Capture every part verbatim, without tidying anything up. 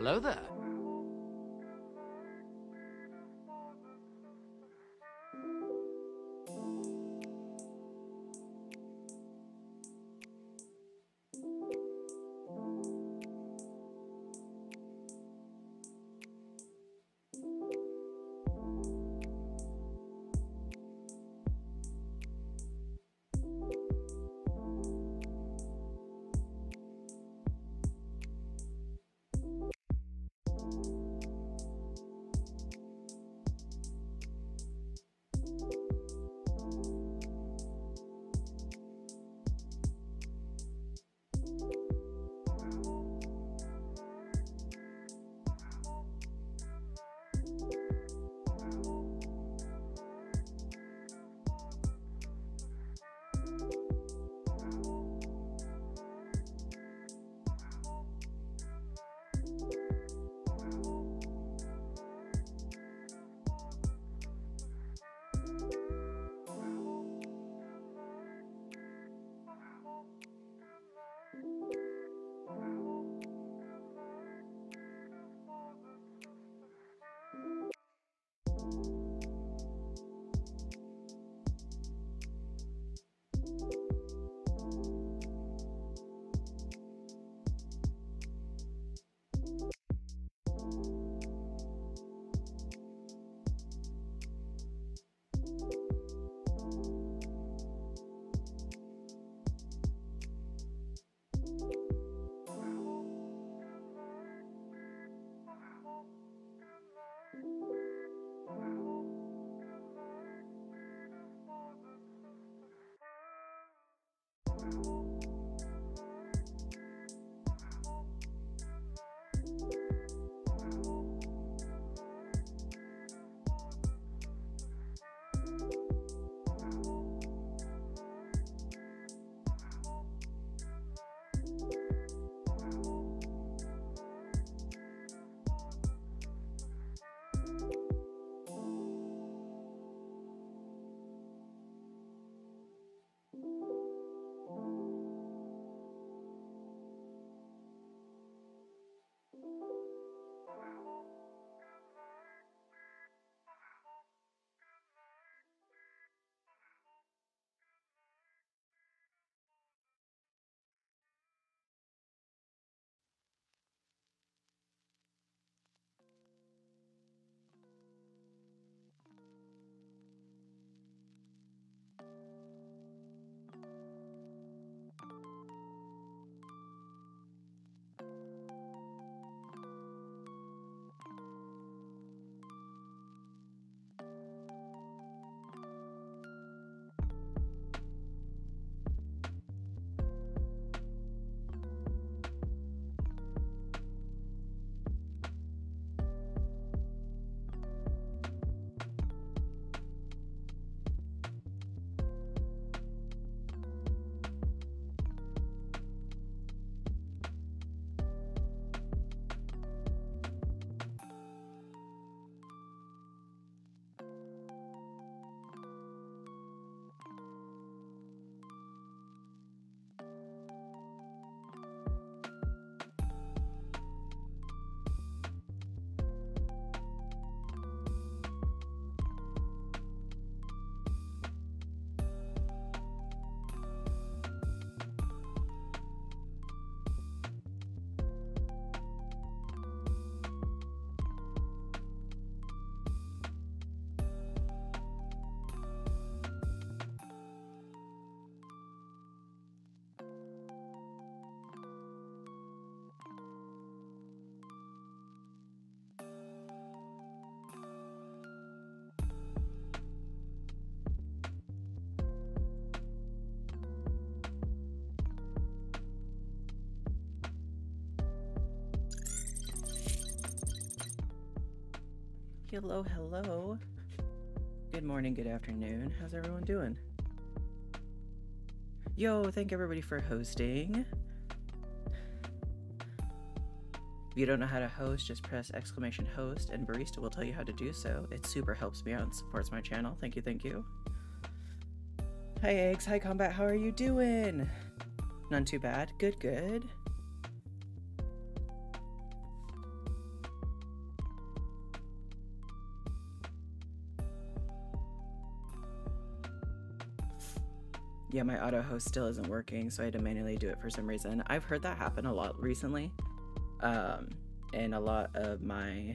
Hello there. Hello, hello. Good morning, good afternoon. How's everyone doing? Yo, thank everybody for hosting. If you don't know how to host, just press exclamation host and Barista will tell you how to do so. It super helps me out and supports my channel. Thank you, thank you. Hi Eggs, hi Combat, how are you doing? None too bad. Good, good. Yeah, my auto host still isn't working, so I had to manually do it for some reason. I've heard that happen a lot recently. Um, and a lot of my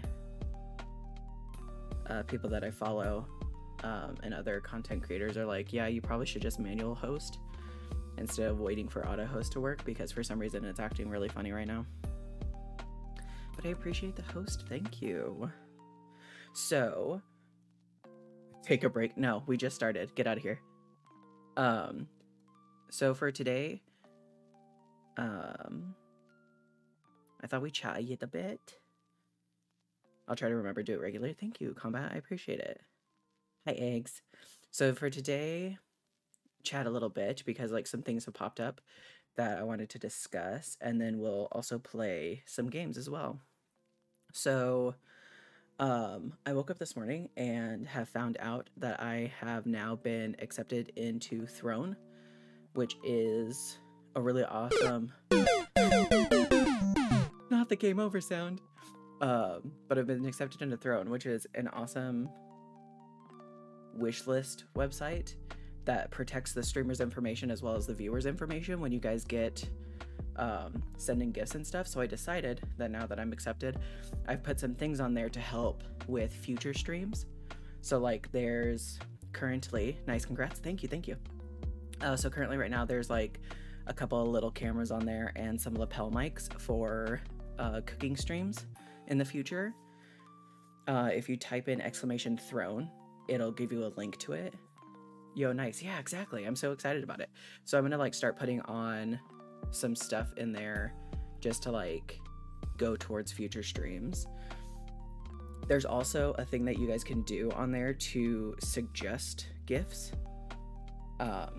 uh, people that I follow um, and other content creators are like, yeah, you probably should just manual host instead of waiting for auto host to work, because for some reason it's acting really funny right now. But I appreciate the host. Thank you. So, take a break. No, we just started. Get out of here. Um, so for today, um, I thought we chatted a bit. I'll try to remember to do it regularly. Thank you, Combat. I appreciate it. Hi, Eggs. So for today, chat a little bit because like some things have popped up that I wanted to discuss, and then we'll also play some games as well. So, um, I woke up this morning and have found out that I have now been accepted into Throne, which is a really awesome, not the game over sound, um, but I've been accepted into Throne, which is an awesome wishlist website that protects the streamer's information as well as the viewer's information when you guys get um, sending gifts and stuff. So I decided that now that I'm accepted, I've put some things on there to help with future streams. So like there's currently, nice, congrats, thank you, thank you. Uh, so currently right now there's like a couple of little cameras on there and some lapel mics for uh, cooking streams in the future. Uh, if you type in exclamation throne, it'll give you a link to it. Yo, nice. Yeah, exactly. I'm so excited about it. So I'm gonna like start putting on some stuff in there just to like go towards future streams. There's also a thing that you guys can do on there to suggest gifts. Um,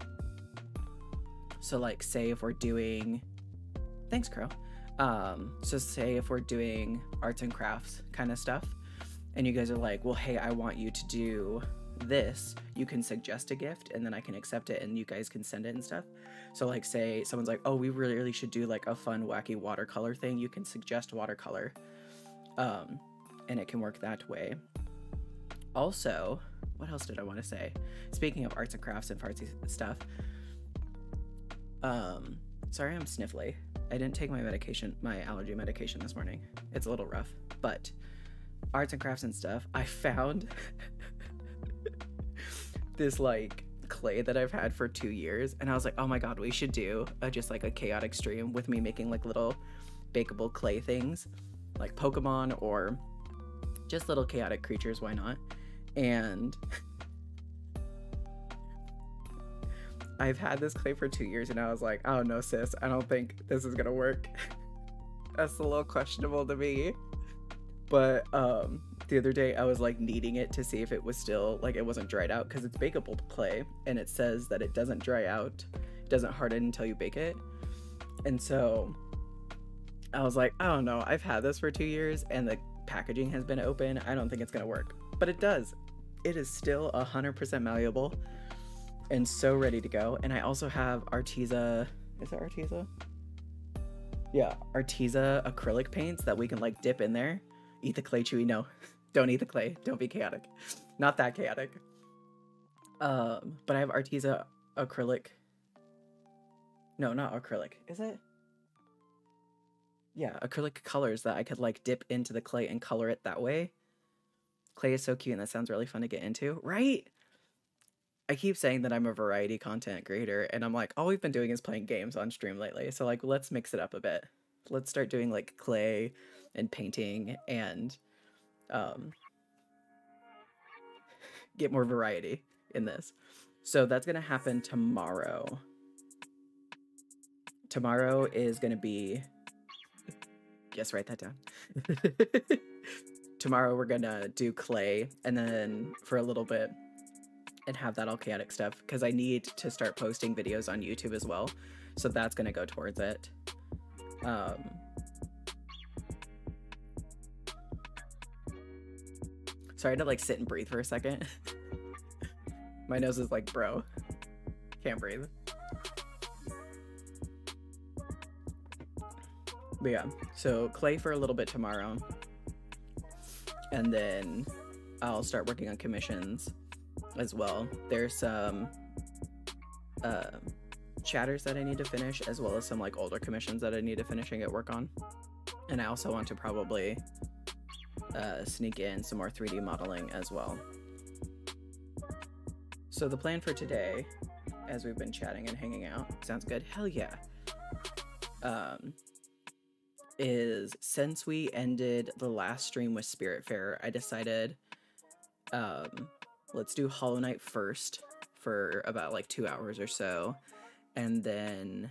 so like say if we're doing, thanks Crow. Um, so say if we're doing arts and crafts kind of stuff and you guys are like, well, hey, I want you to do this, you can suggest a gift and then I can accept it and you guys can send it and stuff. So like say someone's like, oh, we really, really should do like a fun wacky watercolor thing, you can suggest watercolor, um and it can work that way. Also, what else did I want to say? Speaking of arts and crafts and fartsy stuff, um sorry I'm sniffly. I didn't take my medication, my allergy medication this morning. It's a little rough, but arts and crafts and stuff, I found this like clay that I've had for two years and I was like, oh my god, we should do a, just like a chaotic stream with me making like little bakeable clay things like Pokemon or just little chaotic creatures, why not? And I've had this clay for two years and I was like, oh no sis, I don't think this is gonna work. That's a little questionable to me. But um the other day I was like kneading it to see if it was still like it wasn't dried out, because it's bakeable clay and it says that it doesn't dry out, it doesn't harden until you bake it. And so I was like, I don't know, I've had this for two years and the packaging has been open, I don't think it's gonna work. But it does. It is still one hundred percent malleable and so ready to go. And I also have Arteza, is it Arteza? Yeah, Arteza acrylic paints that we can like dip in there. Eat the clay, Chewy. No, don't eat the clay. Don't be chaotic. Not that chaotic. Um, but I have Arteza acrylic. No, not acrylic. Is it? Yeah, acrylic colors that I could like dip into the clay and color it that way. Clay is so cute and that sounds really fun to get into, right? I keep saying that I'm a variety content creator and I'm like, all we've been doing is playing games on stream lately. So like, let's mix it up a bit. Let's start doing like clay and painting and um, get more variety in this. So that's going to happen tomorrow. Tomorrow is going to be, yes, write that down. Tomorrow we're going to do clay and then for a little bit and have that all chaotic stuff because I need to start posting videos on YouTube as well. So that's going to go towards it. Um, sorry to like sit and breathe for a second. My nose is like, bro, can't breathe. But yeah, so clay for a little bit tomorrow. And then I'll start working on commissions as well. There's some uh, chatters that I need to finish, as well as some like older commissions that I need to finish and get work on. And I also want to probably uh, sneak in some more three D modeling as well. So the plan for today, as we've been chatting and hanging out, sounds good, hell yeah, um, is since we ended the last stream with Spiritfarer, I decided um, let's do Hollow Knight first for about like two hours or so, and then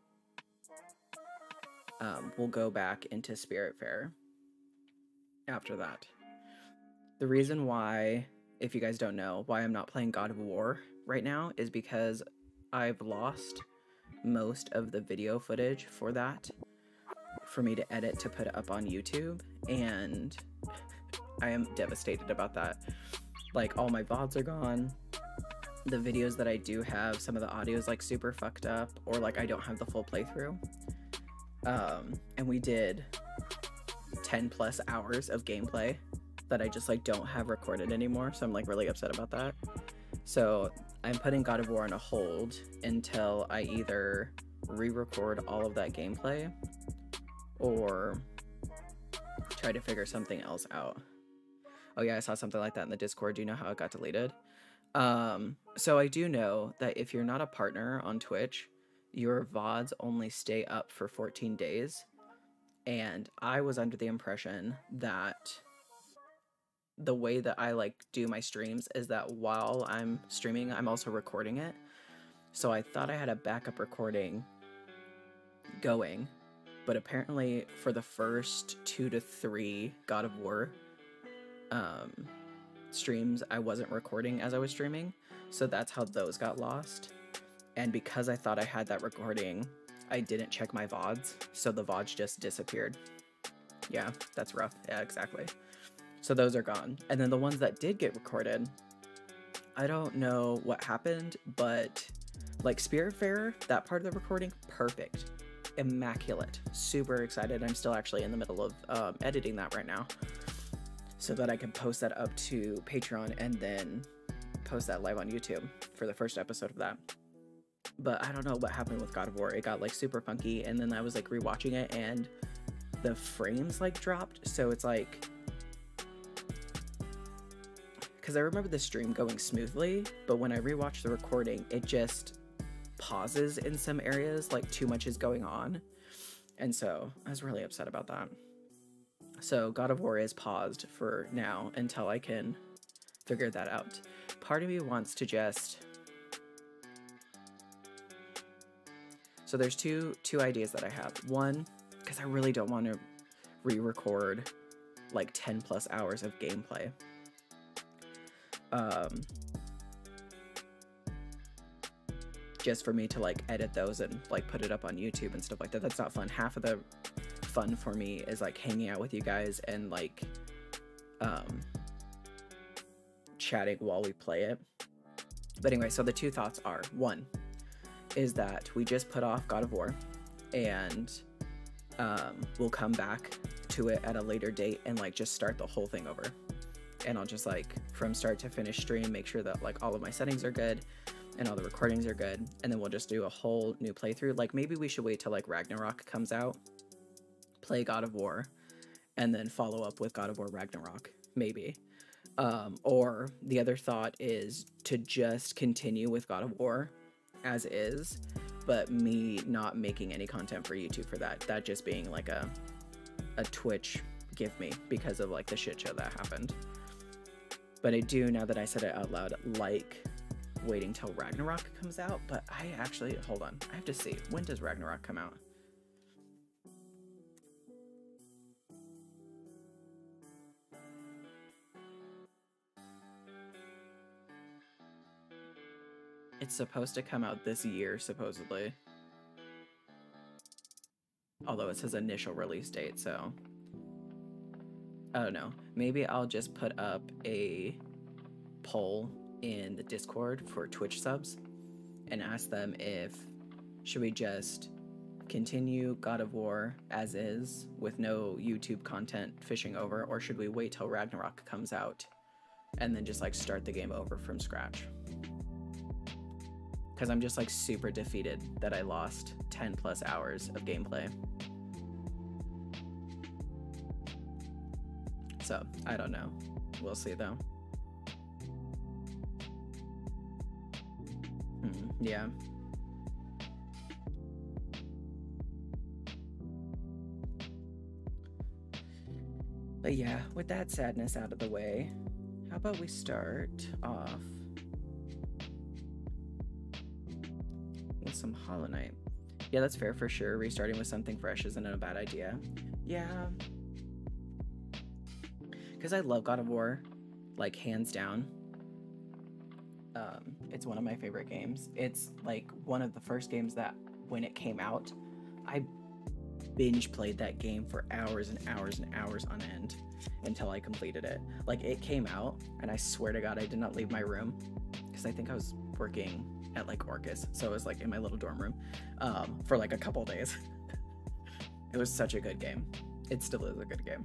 um, we'll go back into Spiritfarer after that. The reason why, if you guys don't know, why I'm not playing God of War right now is because I've lost most of the video footage for that for me to edit to put up on YouTube, and I am devastated about that. Like, all my V O Ds are gone. The videos that I do have, some of the audio is like super fucked up, or like I don't have the full playthrough. Um, and we did ten plus hours of gameplay that I just like don't have recorded anymore, so I'm like really upset about that. So I'm putting God of War on a hold until I either re-record all of that gameplay or try to figure something else out. Oh yeah, I saw something like that in the Discord. Do you know how it got deleted? Um, so I do know that if you're not a partner on Twitch, your V O Ds only stay up for fourteen days. And I was under the impression that the way that I like do my streams is that while I'm streaming, I'm also recording it. So I thought I had a backup recording going, but apparently for the first two to three God of War um, streams, I wasn't recording as I was streaming. So that's how those got lost. And because I thought I had that recording, I didn't check my V O Ds. So the V O Ds just disappeared. Yeah, that's rough. Yeah, exactly. So those are gone. And then the ones that did get recorded, I don't know what happened, but like Spiritfarer, that part of the recording, perfect. Immaculate. Super excited. I'm still actually in the middle of um, editing that right now so that I can post that up to Patreon and then post that live on YouTube for the first episode of that. But I don't know what happened with God of War. It got like super funky, and then I was like rewatching it and the frames like dropped. So it's like, because I remember the stream going smoothly, but when I rewatch the recording, it just pauses in some areas, like too much is going on. And so I was really upset about that. So God of War is paused for now until I can figure that out. Part of me wants to just... So there's two two ideas that I have. One, because I really don't want to re-record like ten plus hours of gameplay. Um, just for me to like edit those and like put it up on YouTube and stuff like that. That's not fun. Half of the fun for me is like hanging out with you guys and like um, chatting while we play it. But anyway, so the two thoughts are, one, is that we just put off God of War and um, we'll come back to it at a later date and like just start the whole thing over. And I'll just like from start to finish stream, make sure that like all of my settings are good and all the recordings are good. And then we'll just do a whole new playthrough. Like maybe we should wait till like Ragnarok comes out, play God of War, and then follow up with God of War Ragnarok, maybe. Um, or the other thought is to just continue with God of War as is, but me not making any content for YouTube for that. That just being like a, a Twitch give me because of like the shit show that happened. But I do, now that I said it out loud, like waiting till Ragnarok comes out. But I actually, hold on, I have to see, when does Ragnarok come out? It's supposed to come out this year, supposedly. Although it says initial release date, so... I don't know. Maybe I'll just put up a poll in the Discord for Twitch subs and ask them if should we just continue God of War as is with no YouTube content fishing over, or should we wait till Ragnarok comes out and then just like start the game over from scratch? because I'm just like super defeated that I lost ten plus hours of gameplay. So I don't know. We'll see though. Hmm, yeah. But yeah, with that sadness out of the way, how about we start off with some Hollow Knight? Yeah, that's fair for sure. Restarting with something fresh isn't a bad idea. Yeah. Because I love God of War, like hands down. Um, it's one of my favorite games. It's like one of the first games that when it came out, I binge played that game for hours and hours and hours on end until I completed it. Like it came out and I swear to God I did not leave my room because I think I was working at like Orcus, so it was like in my little dorm room um, for like a couple days. It was such a good game. It still is a good game.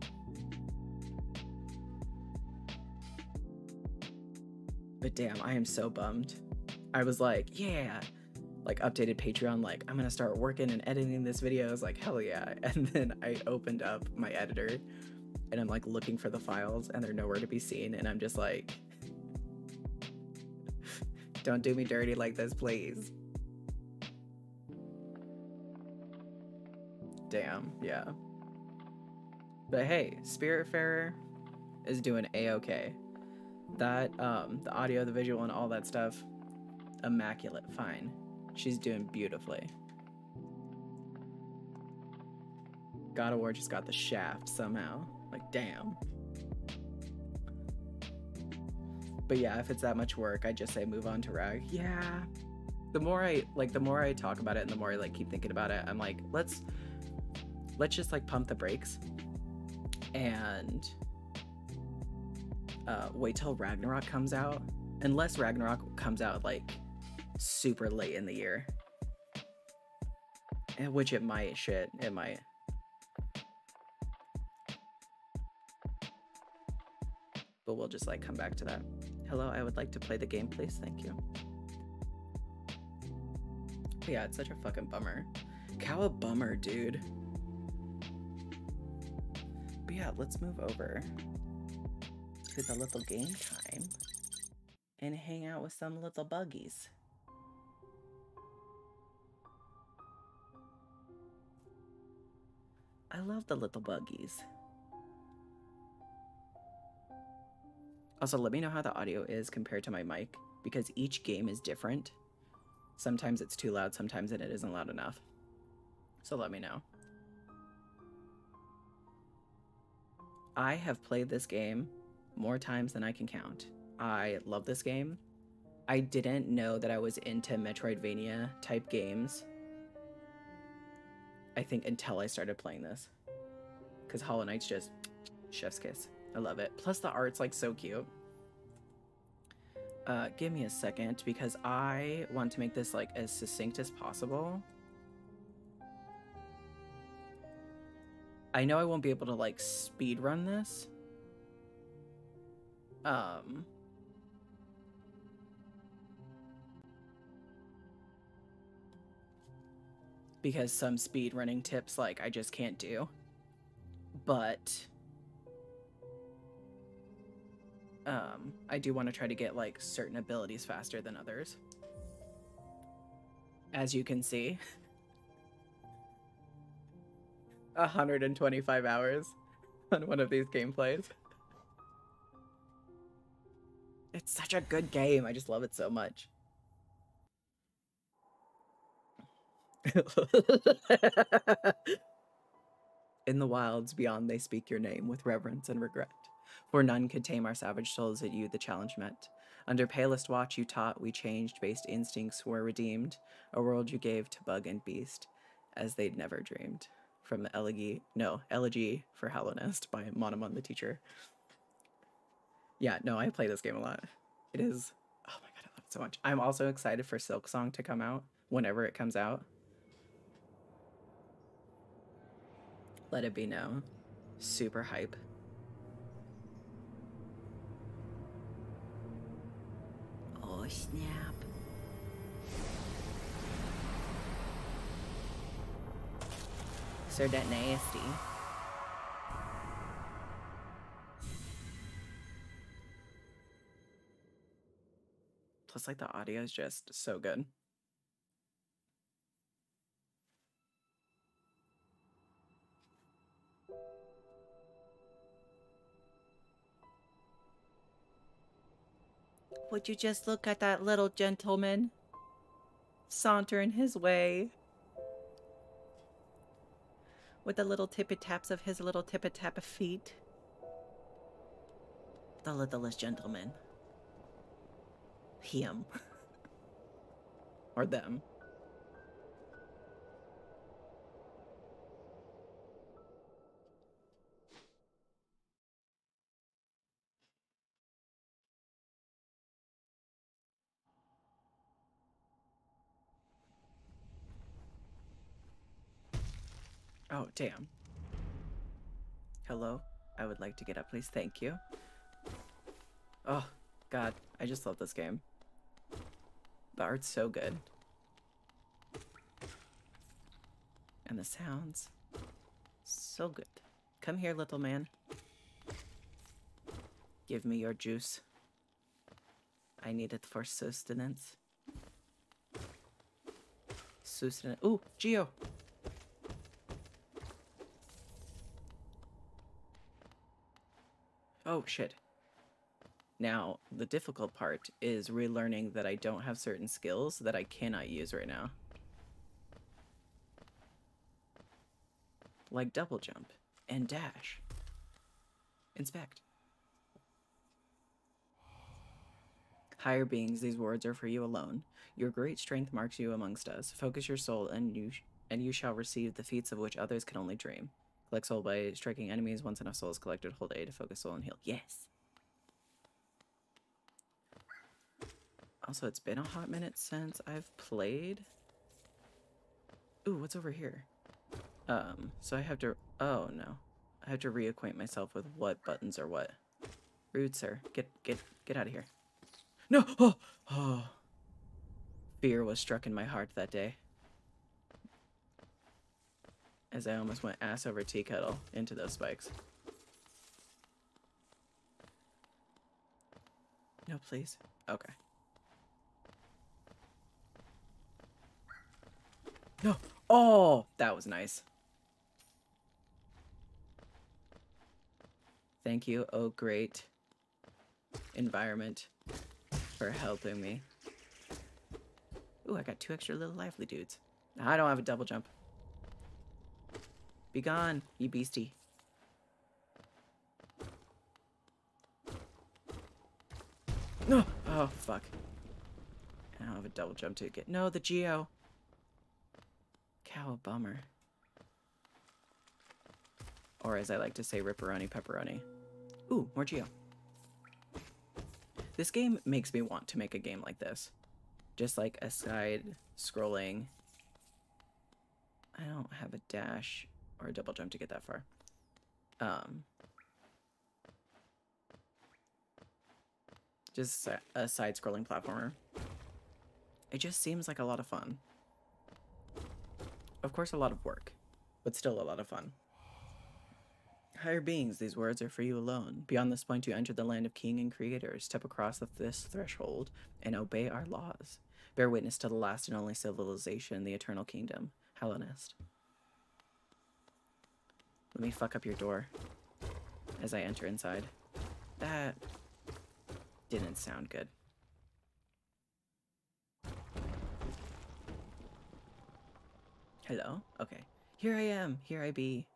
But damn, I am so bummed. I was like, yeah, like updated Patreon, like I'm gonna start working and editing this video. I was like, hell yeah. And then I opened up my editor and I'm like looking for the files and they're nowhere to be seen. And I'm just like, don't do me dirty like this, please. Damn, yeah. But hey, Spiritfarer is doing a-okay. That, um, the audio, the visual, and all that stuff, immaculate, fine. She's doing beautifully. God of War just got the shaft somehow. Like, damn. But yeah, if it's that much work, I just say move on to Rag. Yeah. The more I, like, the more I talk about it and the more I, like, keep thinking about it, I'm like, let's, let's just, like, pump the brakes and uh, wait till Ragnarok comes out. Unless Ragnarok comes out, like, super late in the year, and which it might. Shit, it might. But we'll just like come back to that. Hello, I would like to play the game, please. Thank you. But yeah, it's such a fucking bummer. Cow a bummer, dude. But yeah, let's move over to the little game time and hang out with some little buggies. I love the little buggies. Also, let me know how the audio is compared to my mic, because each game is different. Sometimes it's too loud, sometimes it isn't loud enough. So let me know. I have played this game more times than I can count. I love this game. I didn't know that I was into Metroidvania type games, I think, until I started playing this. Because Hollow Knight's just chef's kiss. I love it. Plus the art's like so cute. Uh, give me a second because I want to make this like as succinct as possible. I know I won't be able to like speed run this. Um... because some speed running tips like I just can't do. But um, I do want to try to get like certain abilities faster than others. As you can see, one hundred twenty-five hours on one of these gameplays. It's such a good game. I just love it so much. In the wilds beyond they speak your name with reverence and regret, for none could tame our savage souls that you the challenge met. Under palest watch you taught, we changed, based instincts were redeemed, a world you gave to bug and beast, as they'd never dreamed. From the elegy, no, Elegy for Hallownest by Monomon the Teacher. Yeah, no, I play this game a lot. It is, oh my god, I love it so much. I'm also excited for Silksong to come out, whenever it comes out. Let it be known. Super hype. Oh, snap. spikes are that nasty. Plus, like, the audio is just so good. Would you just look at that little gentleman sauntering his way with the little tippy-taps of his little tippy-tap of feet? The littlest gentleman. Him. Or them. Oh, damn. Hello? I would like to get up, please. Thank you. Oh, God. I just love this game. The art's so good. And the sounds. So good. Come here, little man. Give me your juice. I need it for sustenance. Sustenance. Ooh, Geo! Oh, shit. Now, the difficult part is relearning that I don't have certain skills that I cannot use right now. Like double jump and dash. Inspect. Higher beings, these words are for you alone. Your great strength marks you amongst us. Focus your soul, and you sh and you shall receive the feats of which others can only dream. Collect soul by striking enemies. Once enough soul is collected, hold A to focus soul and heal. Yes! Also, it's been a hot minute since I've played. Ooh, what's over here? Um, so I have to... Oh, no. I have to reacquaint myself with what buttons are what. Rude, sir. Get, get, get out of here. No! Oh! Oh! Fear was struck in my heart that day. As I almost went ass over tea kettle into those spikes. No, please. Okay. No! Oh! That was nice. Thank you, oh great environment, for helping me. Ooh, I got two extra little lively dudes. I don't have a double jump. Be gone, you beastie. No! Oh, fuck. I don't have a double jump to get... No, the Geo. Cow, bummer. Or as I like to say, ripperoni pepperoni. Ooh, more Geo. This game makes me want to make a game like this. Just like a side-scrolling... I don't have a dash or a double jump to get that far. Um, just a side-scrolling platformer. It just seems like a lot of fun. Of course, a lot of work, but still a lot of fun. Higher beings, these words are for you alone. Beyond this point, you enter the land of king and creator. Step across this threshold and obey our laws. Bear witness to the last and only civilization, the eternal kingdom, Hellenist. Let me fuck up your door as I enter inside. That didn't sound good. Hello? Okay. Here I am. Here I be.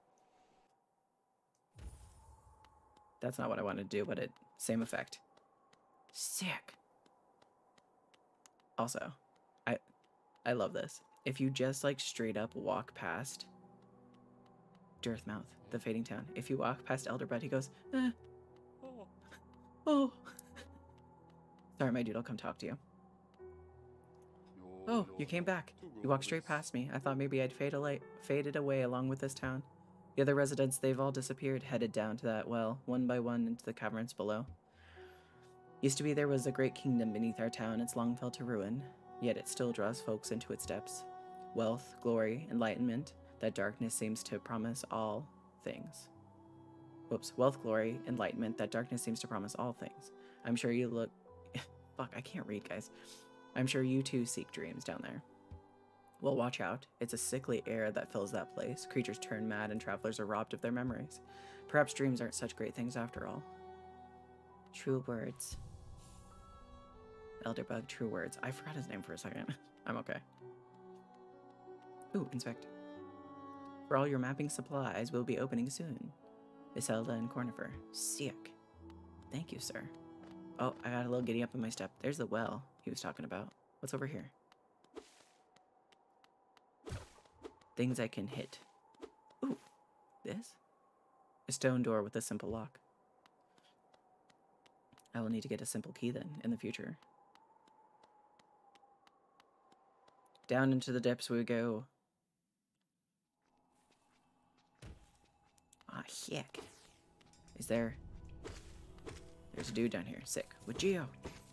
That's not what I wanted to do, but it same effect. Sick. Also, I I love this. If you just like straight up walk past Dirthmouth, the fading town. If you walk past Elderbud, he goes, eh. Oh. Oh. Sorry, my dude, I'll come talk to you. Oh, you came back. You walked straight past me. I thought maybe I'd fade away, faded away along with this town. The other residents, they've all disappeared, headed down to that well, one by one into the caverns below. Used to be there was a great kingdom beneath our town. It's long fell to ruin, yet it still draws folks into its depths. Wealth, glory, enlightenment, that darkness seems to promise all things. Whoops. Wealth, glory, enlightenment, that darkness seems to promise all things. I'm sure you look... Fuck, I can't read, guys. I'm sure you too seek dreams down there. Well, watch out. It's a sickly air that fills that place. Creatures turn mad and travelers are robbed of their memories. Perhaps dreams aren't such great things after all. True words. Elderbug, true words. I forgot his name for a second. I'm okay. Ooh, inspect. For all your mapping supplies, we'll be opening soon. Iselda and Cornifer. Sick. Thank you, sir. Oh, I got a little giddy up in my step. There's the well he was talking about. What's over here? Things I can hit. Ooh, this? A stone door with a simple lock. I will need to get a simple key then, in the future. Down into the depths we go. Ah, heck. Is there... There's a dude down here. Sick. With Geo.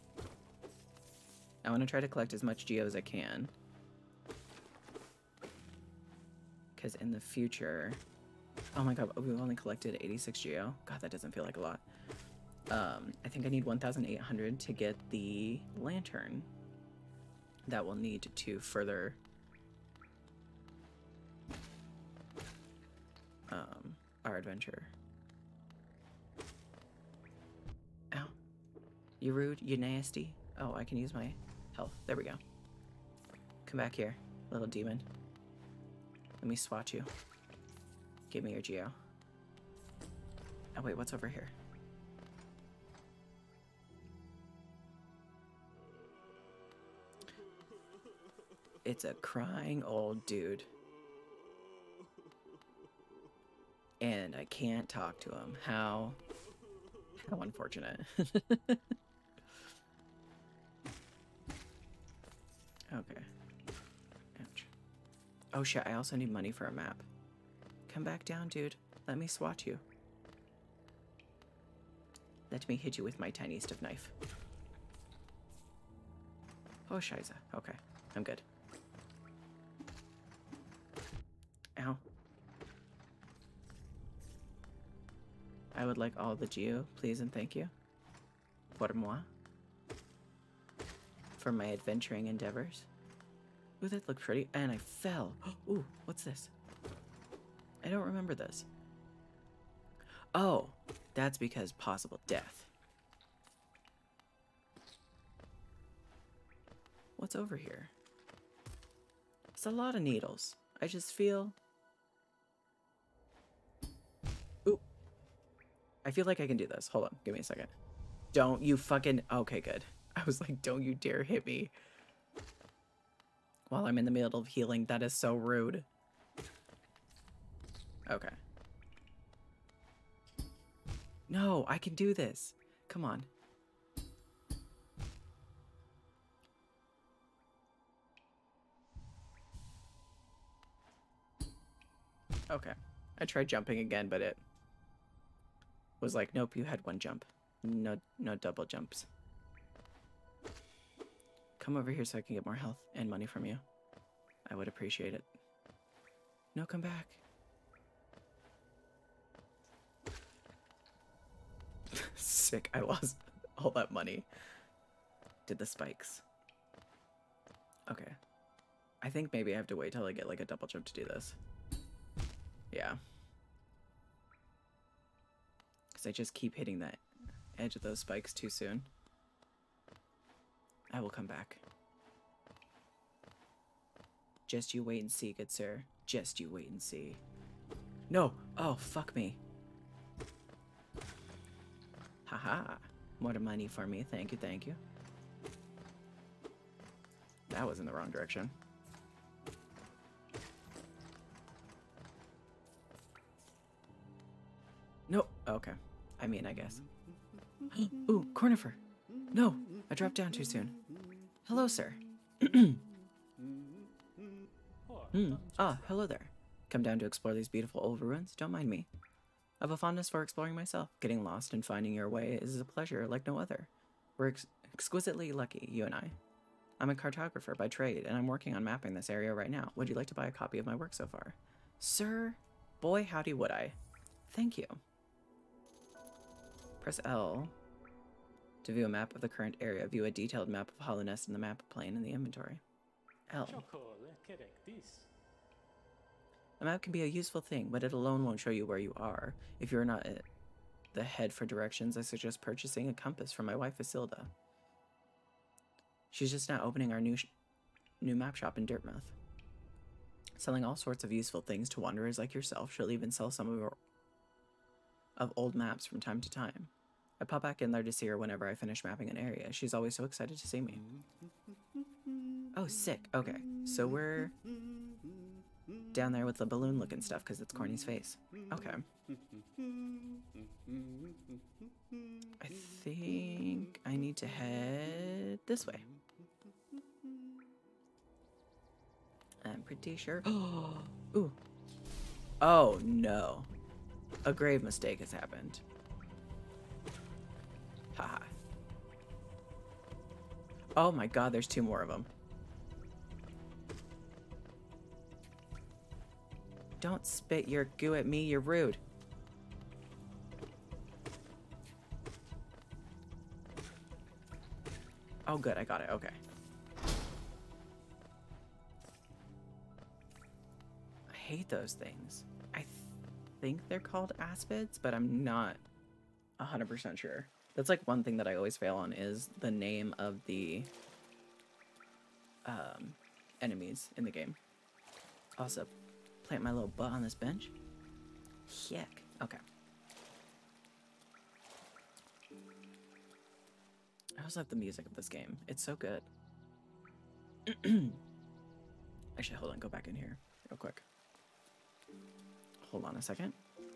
I want to try to collect as much Geo as I can. Because in the future... Oh my god, we've only collected eighty-six Geo. God, that doesn't feel like a lot. Um, I think I need one thousand eight hundred to get the lantern that we'll need to further um, our adventure. Ow. You rude, you nasty. Oh, I can use my health. There we go. Come back here, little demon. Let me swat you. Give me your Geo. Oh wait, what's over here? It's a crying old dude. And I can't talk to him. How... How unfortunate. Okay. Ouch. Oh shit, I also need money for a map. Come back down, dude. Let me swat you. Let me hit you with my tiny stiff knife. Oh, Shiza. Okay, I'm good. Ow. I would like all the Geo, please and thank you. Pour moi. For my adventuring endeavors. Ooh, that looked pretty. And I fell. Ooh, what's this? I don't remember this. Oh, that's because possible death. What's over here? It's a lot of needles. I just feel... Ooh. I feel like I can do this. Hold on. Give me a second. Don't you fucking... Okay, good. I was like, don't you dare hit me while I'm in the middle of healing. That is so rude. Okay. No, I can do this. Come on. Okay. I tried jumping again, but it was like, nope, you had one jump. No, no double jumps. Come over here so I can get more health and money from you. I would appreciate it. No, come back. Sick, I lost all that money. Did the spikes. Okay. I think maybe I have to wait till I get like a double jump to do this. Yeah. Because I just keep hitting that edge of those spikes too soon. I will come back. Just you wait and see, good sir. Just you wait and see. No! Oh, fuck me. Haha. More money for me. Thank you, thank you. That was in the wrong direction. No. Okay. I mean, I guess. Ooh, Cornifer. No, I dropped down too soon. Hello, sir. Hmm. Ah, hello there. Come down to explore these beautiful old ruins? Don't mind me. I have a fondness for exploring myself. Getting lost and finding your way is a pleasure like no other. We're ex exquisitely lucky, you and I. I'm a cartographer by trade, and I'm working on mapping this area right now. Would you like to buy a copy of my work so far? Sir, boy howdy would I. Thank you. Press L to view a map of the current area. View a detailed map of Hollow Nest in the map plane in the inventory. L. A map can be a useful thing, but it alone won't show you where you are. If you're not at the head for directions, I suggest purchasing a compass from my wife, Isilda. She's just now opening our new sh new map shop in Dirtmouth. Selling all sorts of useful things to wanderers like yourself. She'll even sell some of, her, of old maps from time to time. I pop back in there to see her whenever I finish mapping an area. She's always so excited to see me. Oh, sick. Okay, so we're down there with the balloon looking stuff because it's Corny's face. Okay. I think I need to head this way. I'm pretty sure. Ooh. Oh no. A grave mistake has happened. Haha. Oh my god, there's two more of them. Don't spit your goo at me, you're rude. Oh good, I got it, okay. I hate those things. I th think they're called aspids, but I'm not one hundred percent sure. That's like one thing that I always fail on is the name of the um, enemies in the game. Also, plant my little butt on this bench. Heck. Okay. I always love the music of this game. It's so good. Actually, hold on. Go back in here real quick. Hold on a second.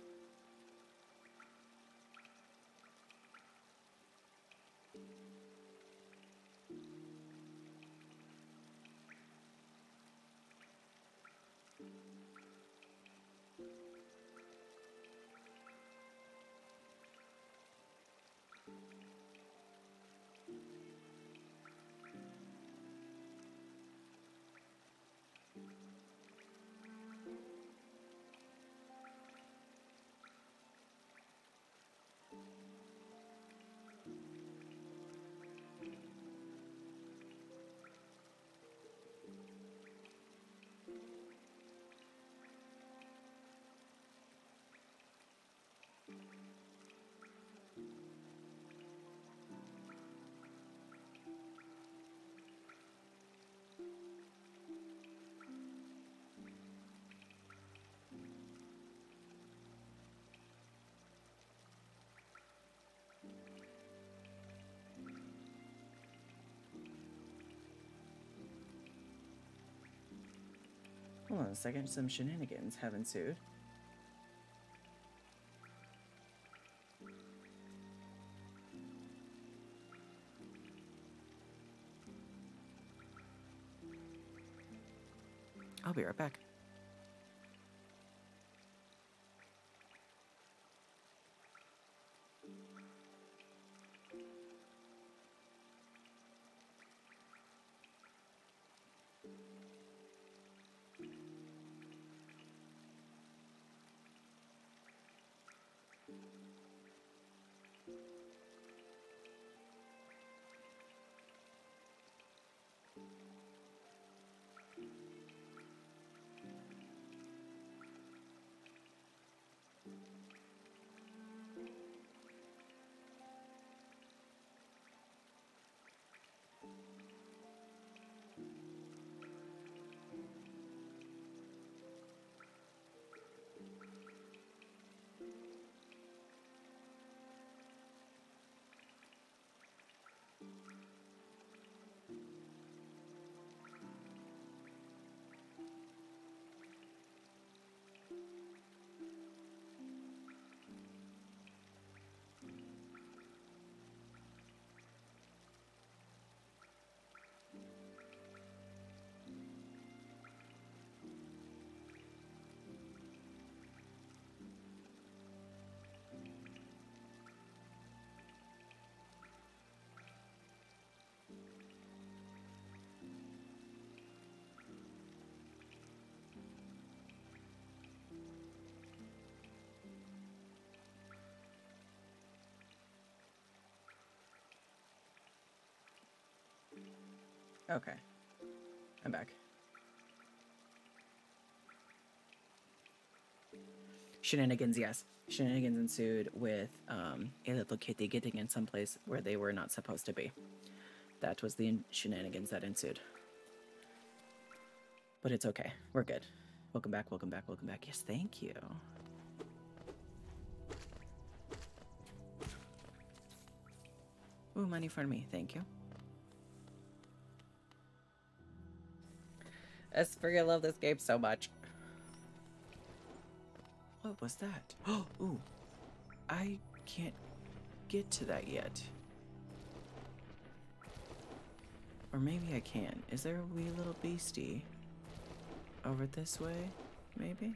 Hold on a second, some shenanigans have ensued. I'll be right back. Okay. I'm back. Shenanigans, yes. Shenanigans ensued with um, a little kitty getting in someplace where they were not supposed to be. That was the shenanigans that ensued. But it's okay. We're good. Welcome back, welcome back, welcome back. Yes, thank you. Ooh, money for me. Thank you. I freaking love this game so much. What was that? Oh, ooh. I can't get to that yet. Or maybe I can. Is there a wee little beastie over this way? Maybe?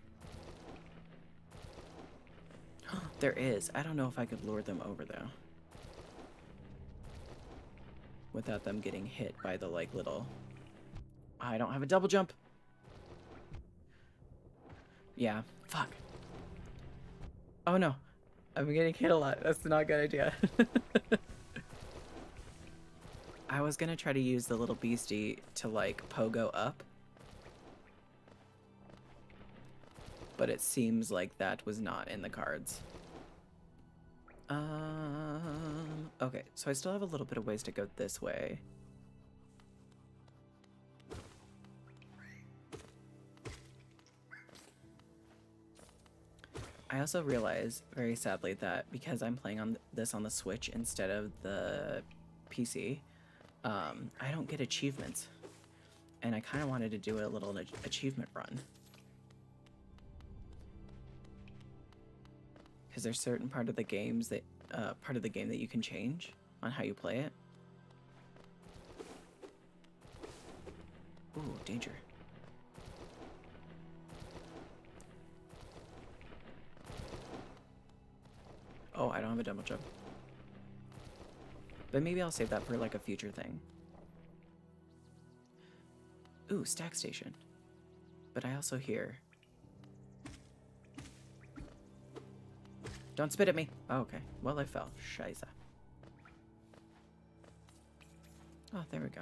There is. I don't know if I could lure them over though. Without them getting hit by the like little... I don't have a double jump. Yeah. Fuck. Oh no. I'm getting hit a lot. That's not a good idea. I was gonna try to use the little beastie to like pogo up. But it seems like that was not in the cards. Um, okay, so I still have a little bit of ways to go this way. I also realize, very sadly, that because I'm playing on this on the Switch instead of the P C, um, I don't get achievements. And I kind of wanted to do a little achievement run. Because there's certain part of the games that, uh, part of the game that you can change on how you play it. Ooh, danger. Oh, I don't have a double jump. But maybe I'll save that for like a future thing. Ooh, stack station. But I also hear... Don't spit at me. Oh, okay. Well, I fell. Scheiße. Oh, there we go.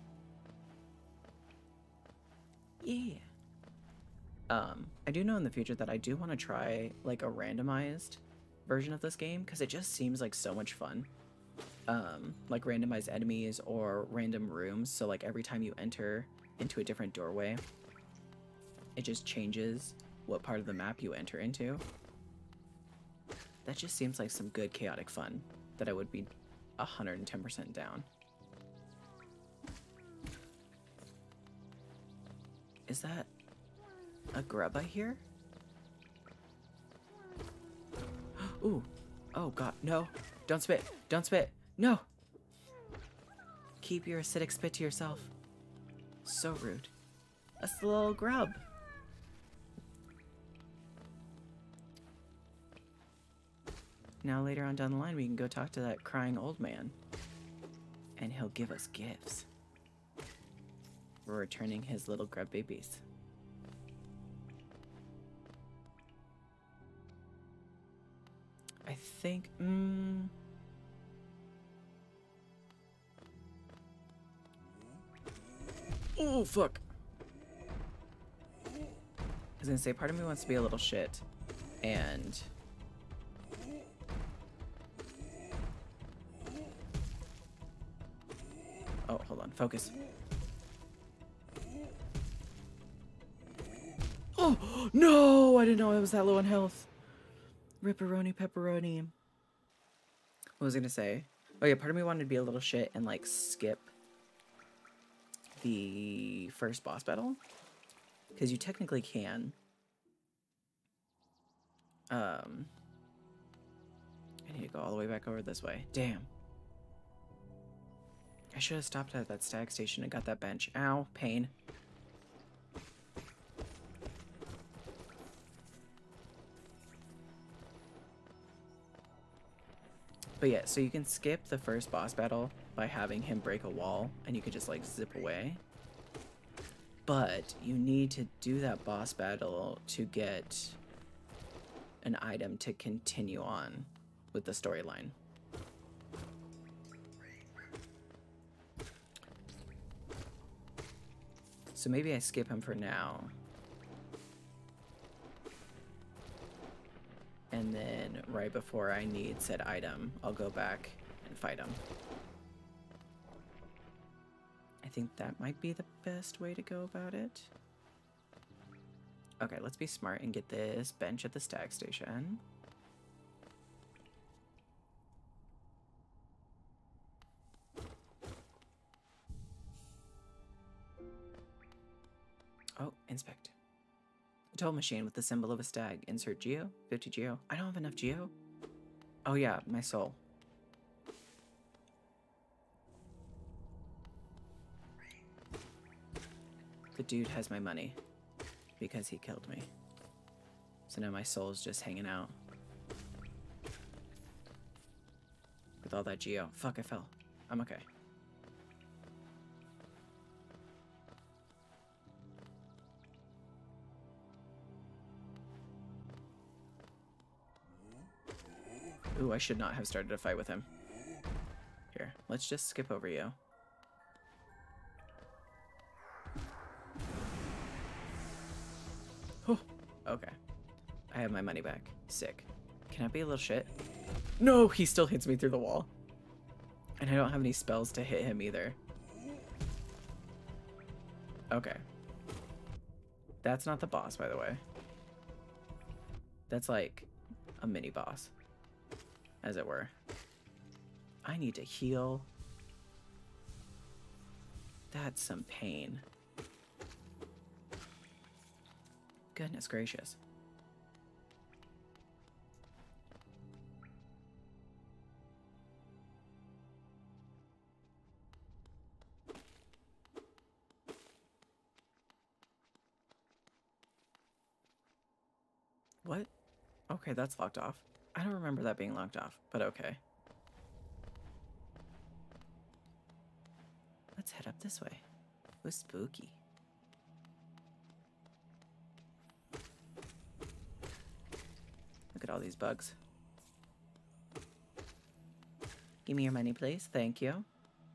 Yeah. Um, I do know in the future that I do want to try like a randomized version of this game because it just seems like so much fun. Um, like randomized enemies or random rooms. So like every time you enter into a different doorway, it just changes what part of the map you enter into. That just seems like some good chaotic fun that I would be one hundred ten percent down. Is that a grub I hear? Ooh. Oh god, no. Don't spit. Don't spit. No. Keep your acidic spit to yourself. So rude. That's the little grub. Now later on down the line we can go talk to that crying old man. And he'll give us gifts. We're returning his little grub babies. I think... Mm, oh, fuck. I was gonna say, part of me wants to be a little shit. And... Oh, hold on. Focus. Oh, no! I didn't know I was that low on health. Ripperoni pepperoni. What was I gonna say? Oh yeah, part of me wanted to be a little shit and like skip the first boss battle. Because you technically can. Um, I need to go all the way back over this way. Damn. I should have stopped at that stag station and got that bench. Ow, pain. But yeah, so you can skip the first boss battle by having him break a wall, and you can just like zip away. But you need to do that boss battle to get an item to continue on with the storyline. So maybe I skip him for now. And then right before I need said item, I'll go back and fight him. I think that might be the best way to go about it. Okay, let's be smart and get this bench at the stag station. Oh, inspect. A toll machine with the symbol of a stag. Insert geo. fifty geo. I don't have enough geo. Oh yeah, my soul. The dude has my money because he killed me. So now my soul's just hanging out with all that geo. Fuck, I fell. I'm okay. Ooh, I should not have started a fight with him. Here, let's just skip over you. Oh, okay. I have my money back. Sick. Can I be a little shit? No, he still hits me through the wall. And I don't have any spells to hit him either. Okay. That's not the boss, by the way. That's like a mini boss, as it were. I need to heal. That's some pain. Goodness gracious. What? Okay, that's locked off. I don't remember that being locked off, but okay. Let's head up this way. It was spooky. Look at all these bugs. Give me your money, please. Thank you.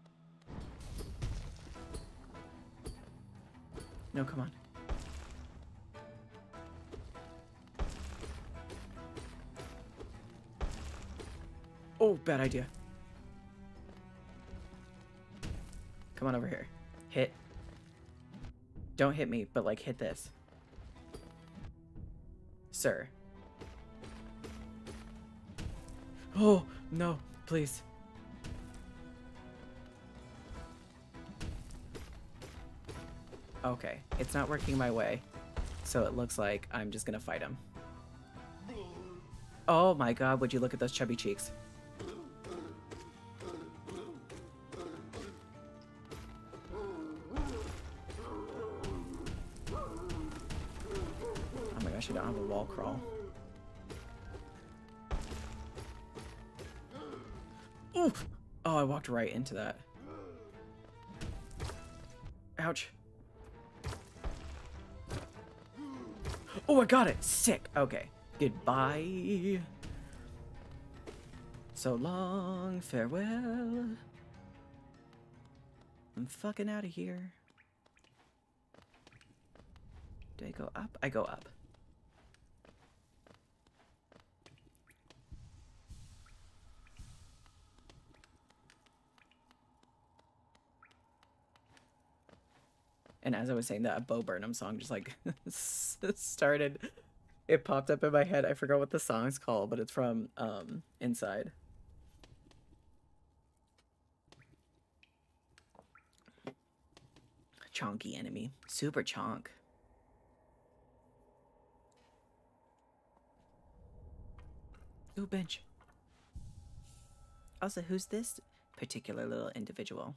No, come on. Oh, bad idea. Come on over here. Hit. Don't hit me, but like hit this. Sir. Oh, no, please. Okay, it's not working my way, so it looks like I'm just gonna fight him. Oh my god, would you look at those chubby cheeks? Oh my gosh, you don't have a wall crawl. Oof! Oh, I walked right into that. Ouch. Oh, I got it! Sick! Okay. Goodbye. So long, farewell. I'm fucking out of here. Do I go up? I go up. And as I was saying that, a Bo Burnham song just like started. It popped up in my head. I forgot what the song's called, but it's from um, Inside. Chonky enemy. Super chonk. Ooh, bench. Also, who's this particular little individual?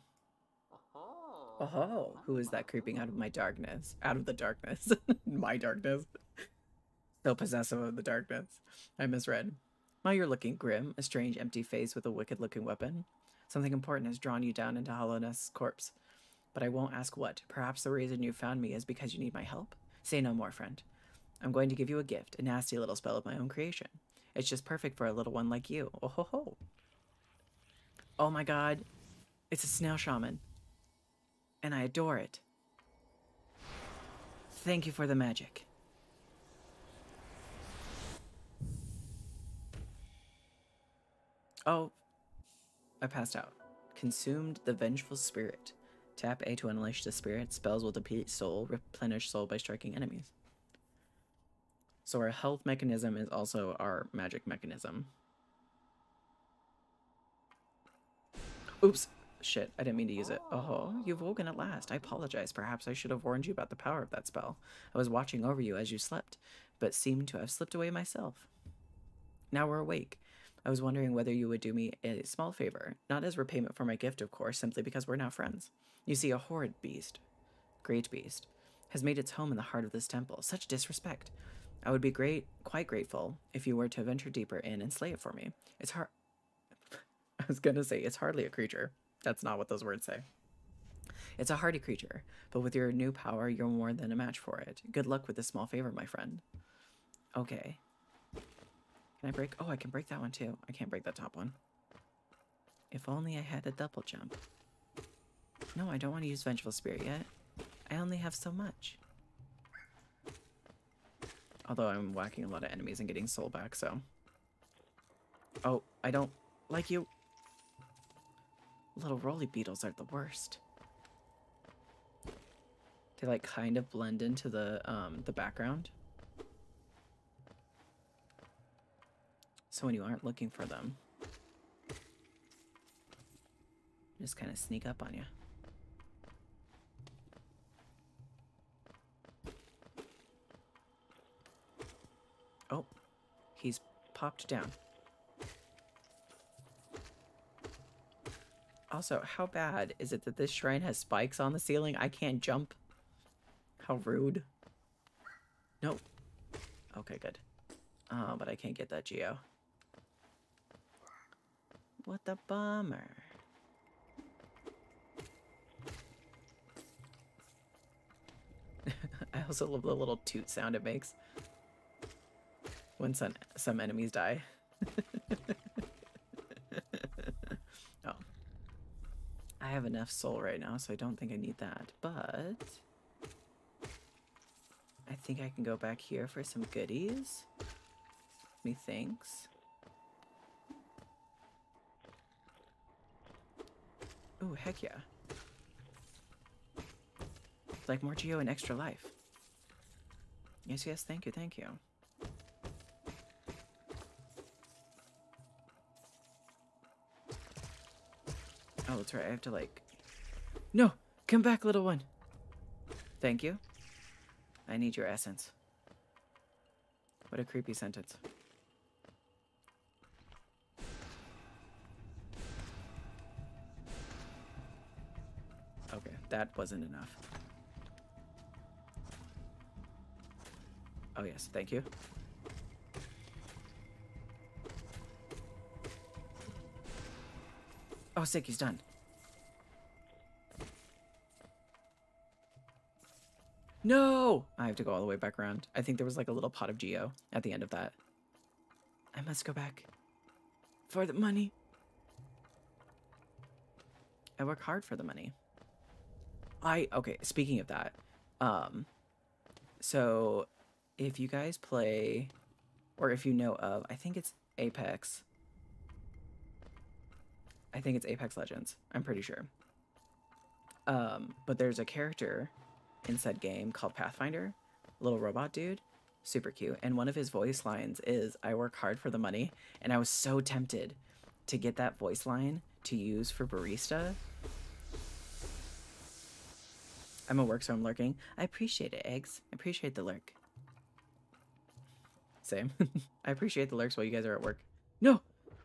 Oh, who is that creeping out of my darkness? Out of the darkness. My darkness. So possessive of the darkness. I misread. While you're looking grim, a strange empty face with a wicked-looking weapon. Something important has drawn you down into Hollowness' corpse. But I won't ask what. Perhaps the reason you found me is because you need my help? Say no more, friend. I'm going to give you a gift, a nasty little spell of my own creation. It's just perfect for a little one like you. Oh ho ho. Oh my god. It's a snail shaman. And I adore it. Thank you for the magic. Oh, I passed out. Consumed the vengeful spirit. Tap A to unleash the spirit. Spells will deplete soul, replenish soul by striking enemies. So our health mechanism is also our magic mechanism. Oops. Shit, I didn't mean to use it. Oh, you've woken at last. I apologize. Perhaps I should have warned you about the power of that spell. I was watching over you as you slept, but seemed to have slipped away myself. Now we're awake. I was wondering whether you would do me a small favor, not as repayment for my gift, of course, simply because we're now friends. You see, a horrid beast, great beast, has made its home in the heart of this temple. Such disrespect. I would be great, quite grateful if you were to venture deeper in and slay it for me. It's hard. I was gonna say, it's hardly a creature. That's not what those words say. It's a hardy creature, but with your new power, you're more than a match for it. Good luck with this small favor, my friend. Okay. Can I break? Oh, I can break that one too. I can't break that top one. If only I had a double jump. No, I don't want to use Vengeful Spirit yet. I only have so much. Although I'm whacking a lot of enemies and getting soul back, so. Oh, I don't like you. Little roly beetles are the worst. They like kind of blend into the um the background. So when you aren't looking for them, just kind of sneak up on you. Oh, he's popped down. Also, how bad is it that this shrine has spikes on the ceiling? I can't jump. How rude. Nope. Okay, good. Uh, but I can't get that Geo. What a bummer. I also love the little toot sound it makes when some, some enemies die. Oh. I have enough soul right now, so I don't think I need that, but I think I can go back here for some goodies. Methinks. Ooh, heck yeah. Like more Geo and extra life. Yes, yes, thank you, thank you. Oh, that's right, I have to like... No! Come back, little one! Thank you. I need your essence. What a creepy sentence. Okay, that wasn't enough. Oh yes, thank you. Oh, sick, he's done. No! I have to go all the way back around. I think there was like a little pot of Geo at the end of that. I must go back. For the money. I work hard for the money. I, okay, speaking of that, um, so if you guys play, or if you know of, I think it's Apex. I think it's Apex Legends. I'm pretty sure. Um, but there's a character in said game called Pathfinder, little robot dude, super cute. And one of his voice lines is, I work hard for the money. And I was so tempted to get that voice line to use for barista. I'm at work, so I'm lurking. I appreciate it, eggs. I appreciate the lurk. Same. I appreciate the lurks while you guys are at work. No!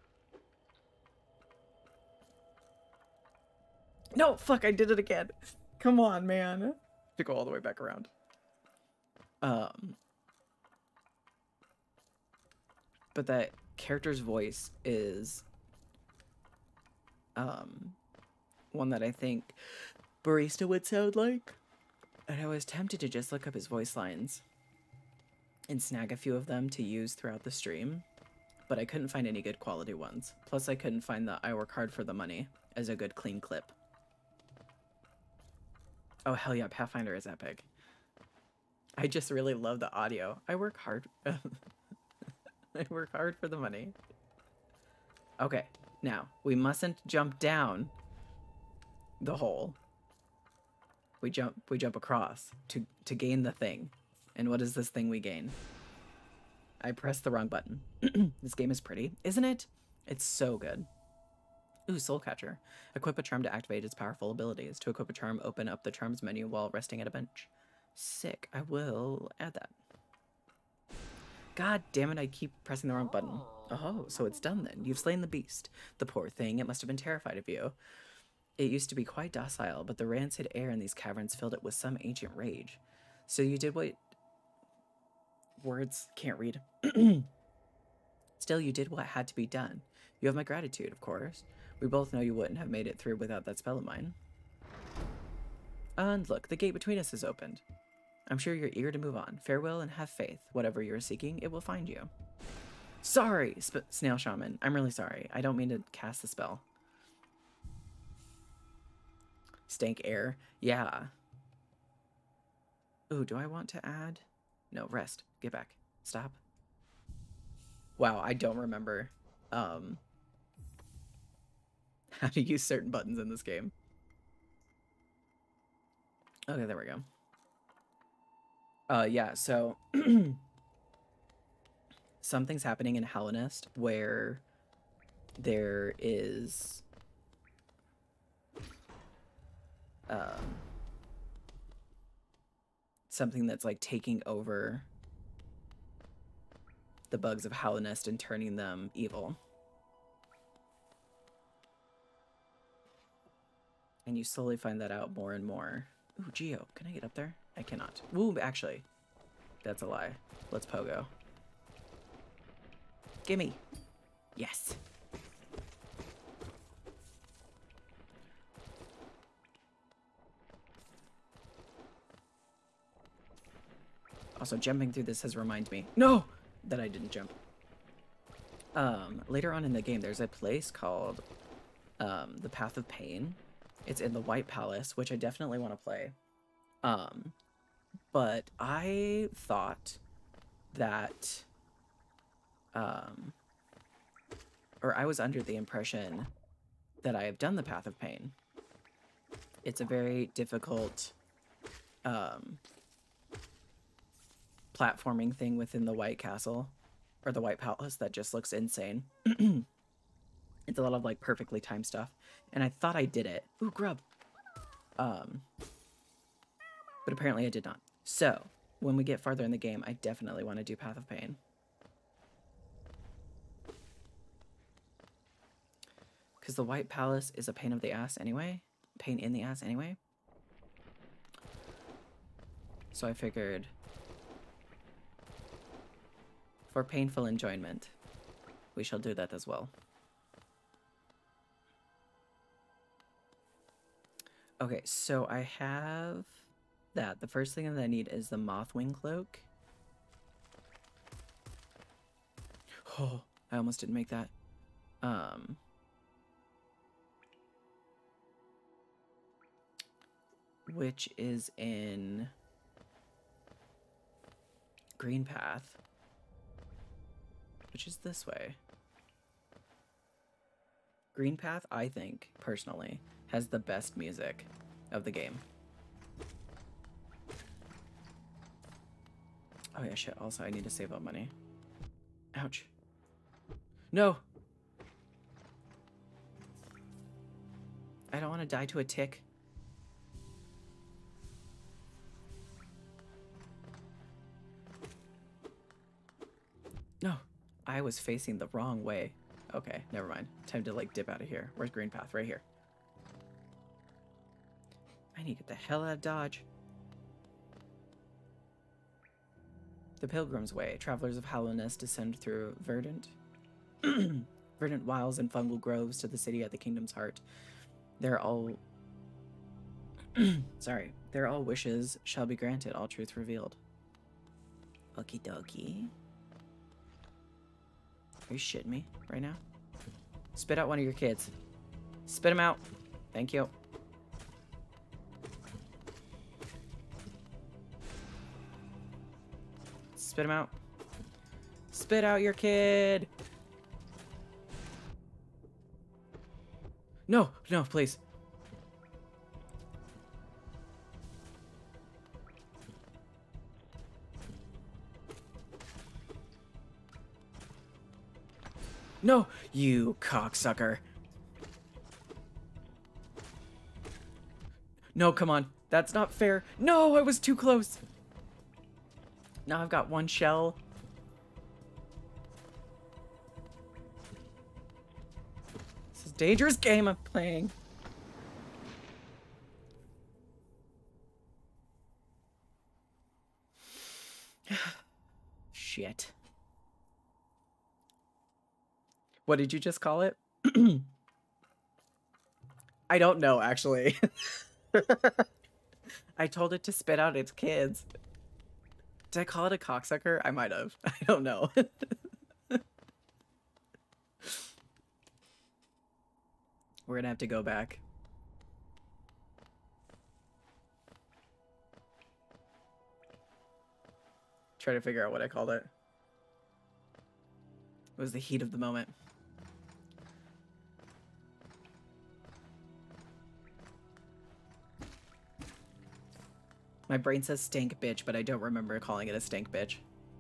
No, fuck, I did it again. Come on, man. To go all the way back around. Um, but that character's voice is um, one that I think barista would sound like. And I was tempted to just look up his voice lines and snag a few of them to use throughout the stream, but I couldn't find any good quality ones. Plus I couldn't find the I work hard for the money as a good clean clip. Oh hell yeah, Pathfinder is epic. I just really love the audio. I work hard. I work hard for the money. Okay, now, we mustn't jump down the hole. We jump we jump across to, to gain the thing. And what is this thing we gain? I pressed the wrong button. This game is pretty, isn't it? It's so good. Ooh, Soul Catcher. Equip a charm to activate its powerful abilities. To equip a charm, open up the charms menu while resting at a bench. Sick. I will add that. God damn it, I keep pressing the wrong button. Oh, so it's done then. You've slain the beast. The poor thing, it must have been terrified of you. It used to be quite docile, but the rancid air in these caverns filled it with some ancient rage. So you did what... Words can't read. Still, you did what had to be done. You have my gratitude, of course. We both know you wouldn't have made it through without that spell of mine. And look, the gate between us is opened. I'm sure you're eager to move on. Farewell and have faith. Whatever you're seeking, it will find you. Sorry, Sp Snail Shaman. I'm really sorry. I don't mean to cast the spell. Stank air. Yeah. Ooh, do I want to add? No, rest. Get back. Stop. Wow, I don't remember um, how to use certain buttons in this game. Okay, there we go. Uh, yeah, so something's happening in Hellenist where there is um, something that's like taking over the bugs of Hellenist and turning them evil. And you slowly find that out more and more. Ooh, Geo, can I get up there? I cannot. Ooh, actually, that's a lie. Let's pogo. Gimme. Yes. Also, jumping through this has reminded me. No! That I didn't jump. Um, later on in the game, there's a place called um, the Path of Pain. It's in the White Palace, which I definitely want to play. Um, but I thought that, um, or I was under the impression that I have done the Path of Pain. It's a very difficult, um, platforming thing within the White Castle, or the White Palace that just looks insane. It's a lot of like perfectly timed stuff, and I thought I did it. Ooh, grub. Um, but apparently I did not. So when we get farther in the game, I definitely want to do Path of Pain. Because the White Palace is a pain of the ass anyway. Pain in the ass anyway. So I figured, for painful enjoyment, we shall do that as well. Okay, so I have that. The first thing that I need is the Mothwing Cloak. Oh, I almost didn't make that. Um, which is in Green Path, which is this way. Green Path, I think, personally, has the best music of the game. Oh yeah, shit. Also, I need to save up money. Ouch. No! I don't want to die to a tick. No, I was facing the wrong way. Okay, never mind. Time to like dip out of here. Where's Green Path? Right here. I need to get the hell out of Dodge. The Pilgrim's Way. Travelers of Hellenist descend through verdant, verdant wilds and fungal groves to the city at the kingdom's heart. They're all... Sorry. Their all wishes shall be granted, all truth revealed. Okie dokie. Are you shitting me right now? Spit out one of your kids. Spit him out. Thank you. Spit him out. Spit out your kid. No, no, please. No, you cocksucker. No, come on. That's not fair. No, I was too close. Now I've got one shell. This is a dangerous game I'm playing. Shit. What did you just call it? I don't know, actually. I told it to spit out its kids. Did I call it a cocksucker? I might have. I don't know. We're gonna have to go back. Try to figure out what I called it. It was the heat of the moment. My brain says stank bitch, but I don't remember calling it a stank bitch.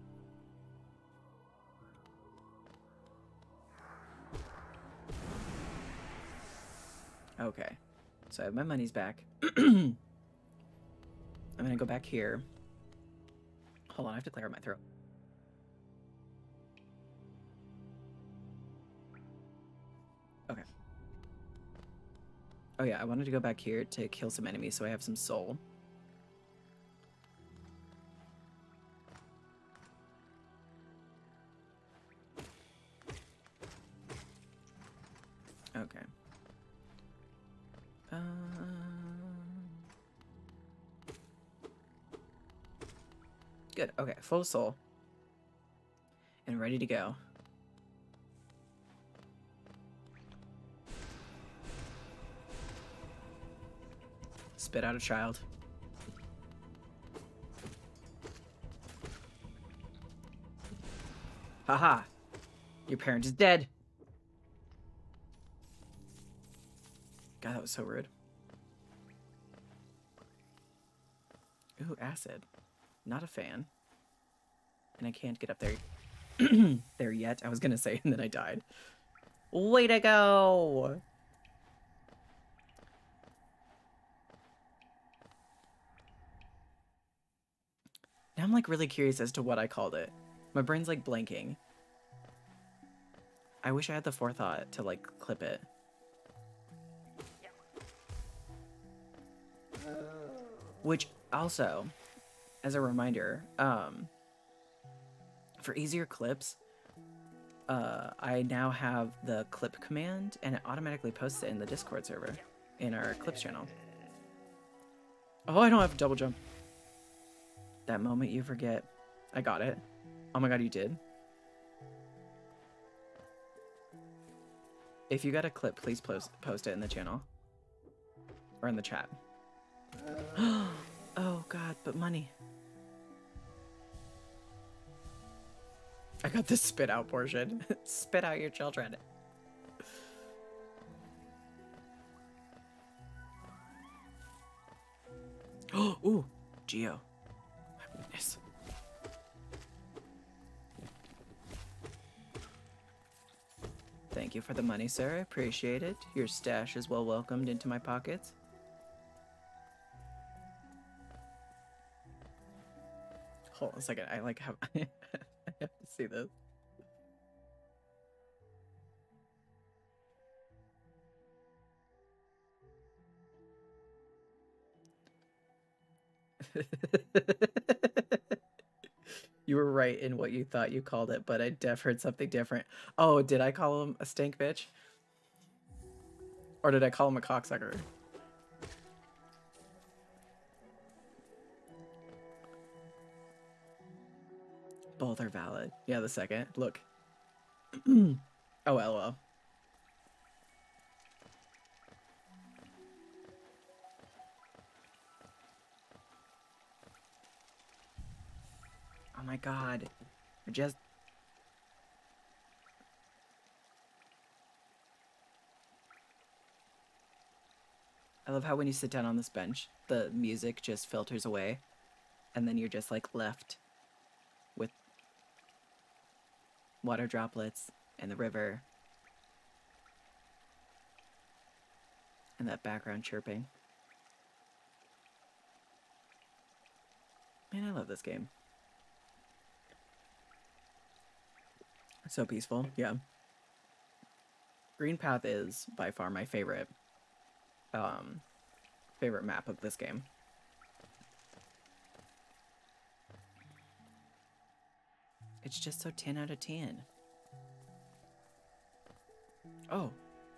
Okay. So I have my money's back. I'm gonna go back here. Hold on, I have to clear out my throat. Okay. Oh yeah, I wanted to go back here to kill some enemies so I have some soul. Okay. Um... Good. Okay, full soul. And ready to go. Spit out a child. Haha. Your parent is dead. God, that was so rude. Ooh, acid. Not a fan. And I can't get up there there yet. I was gonna say, and then I died. Way to go! Now I'm like really curious as to what I called it. My brain's like blanking. I wish I had the forethought to like clip it. Which also, as a reminder, um, for easier clips, uh, I now have the clip command and it automatically posts it in the Discord server in our clips channel. Oh, I don't have double jump. That moment you forget. I got it. Oh my god, you did. If you got a clip, please post, post it in the channel. Or in the chat. Oh god, but money. I got the spit out portion. Spit out your children. Oh, ooh, Geo. My weakness. Thank you for the money, sir. I appreciate it. Your stash is well welcomed into my pockets. Hold on a second. I like have I have to see this. You were right in what you thought you called it, but I def heard something different. Oh, did I call him a stink bitch? Or did I call him a cocksucker? Both are valid. Yeah, the second. Look. Oh, lol. Oh my god. I just... I love how when you sit down on this bench, the music just filters away, and then you're just like left with water droplets and the river and that background chirping. Man, I love this game. It's so peaceful, yeah. Green Path is by far my favorite um favorite map of this game. It's just so ten out of ten. Oh.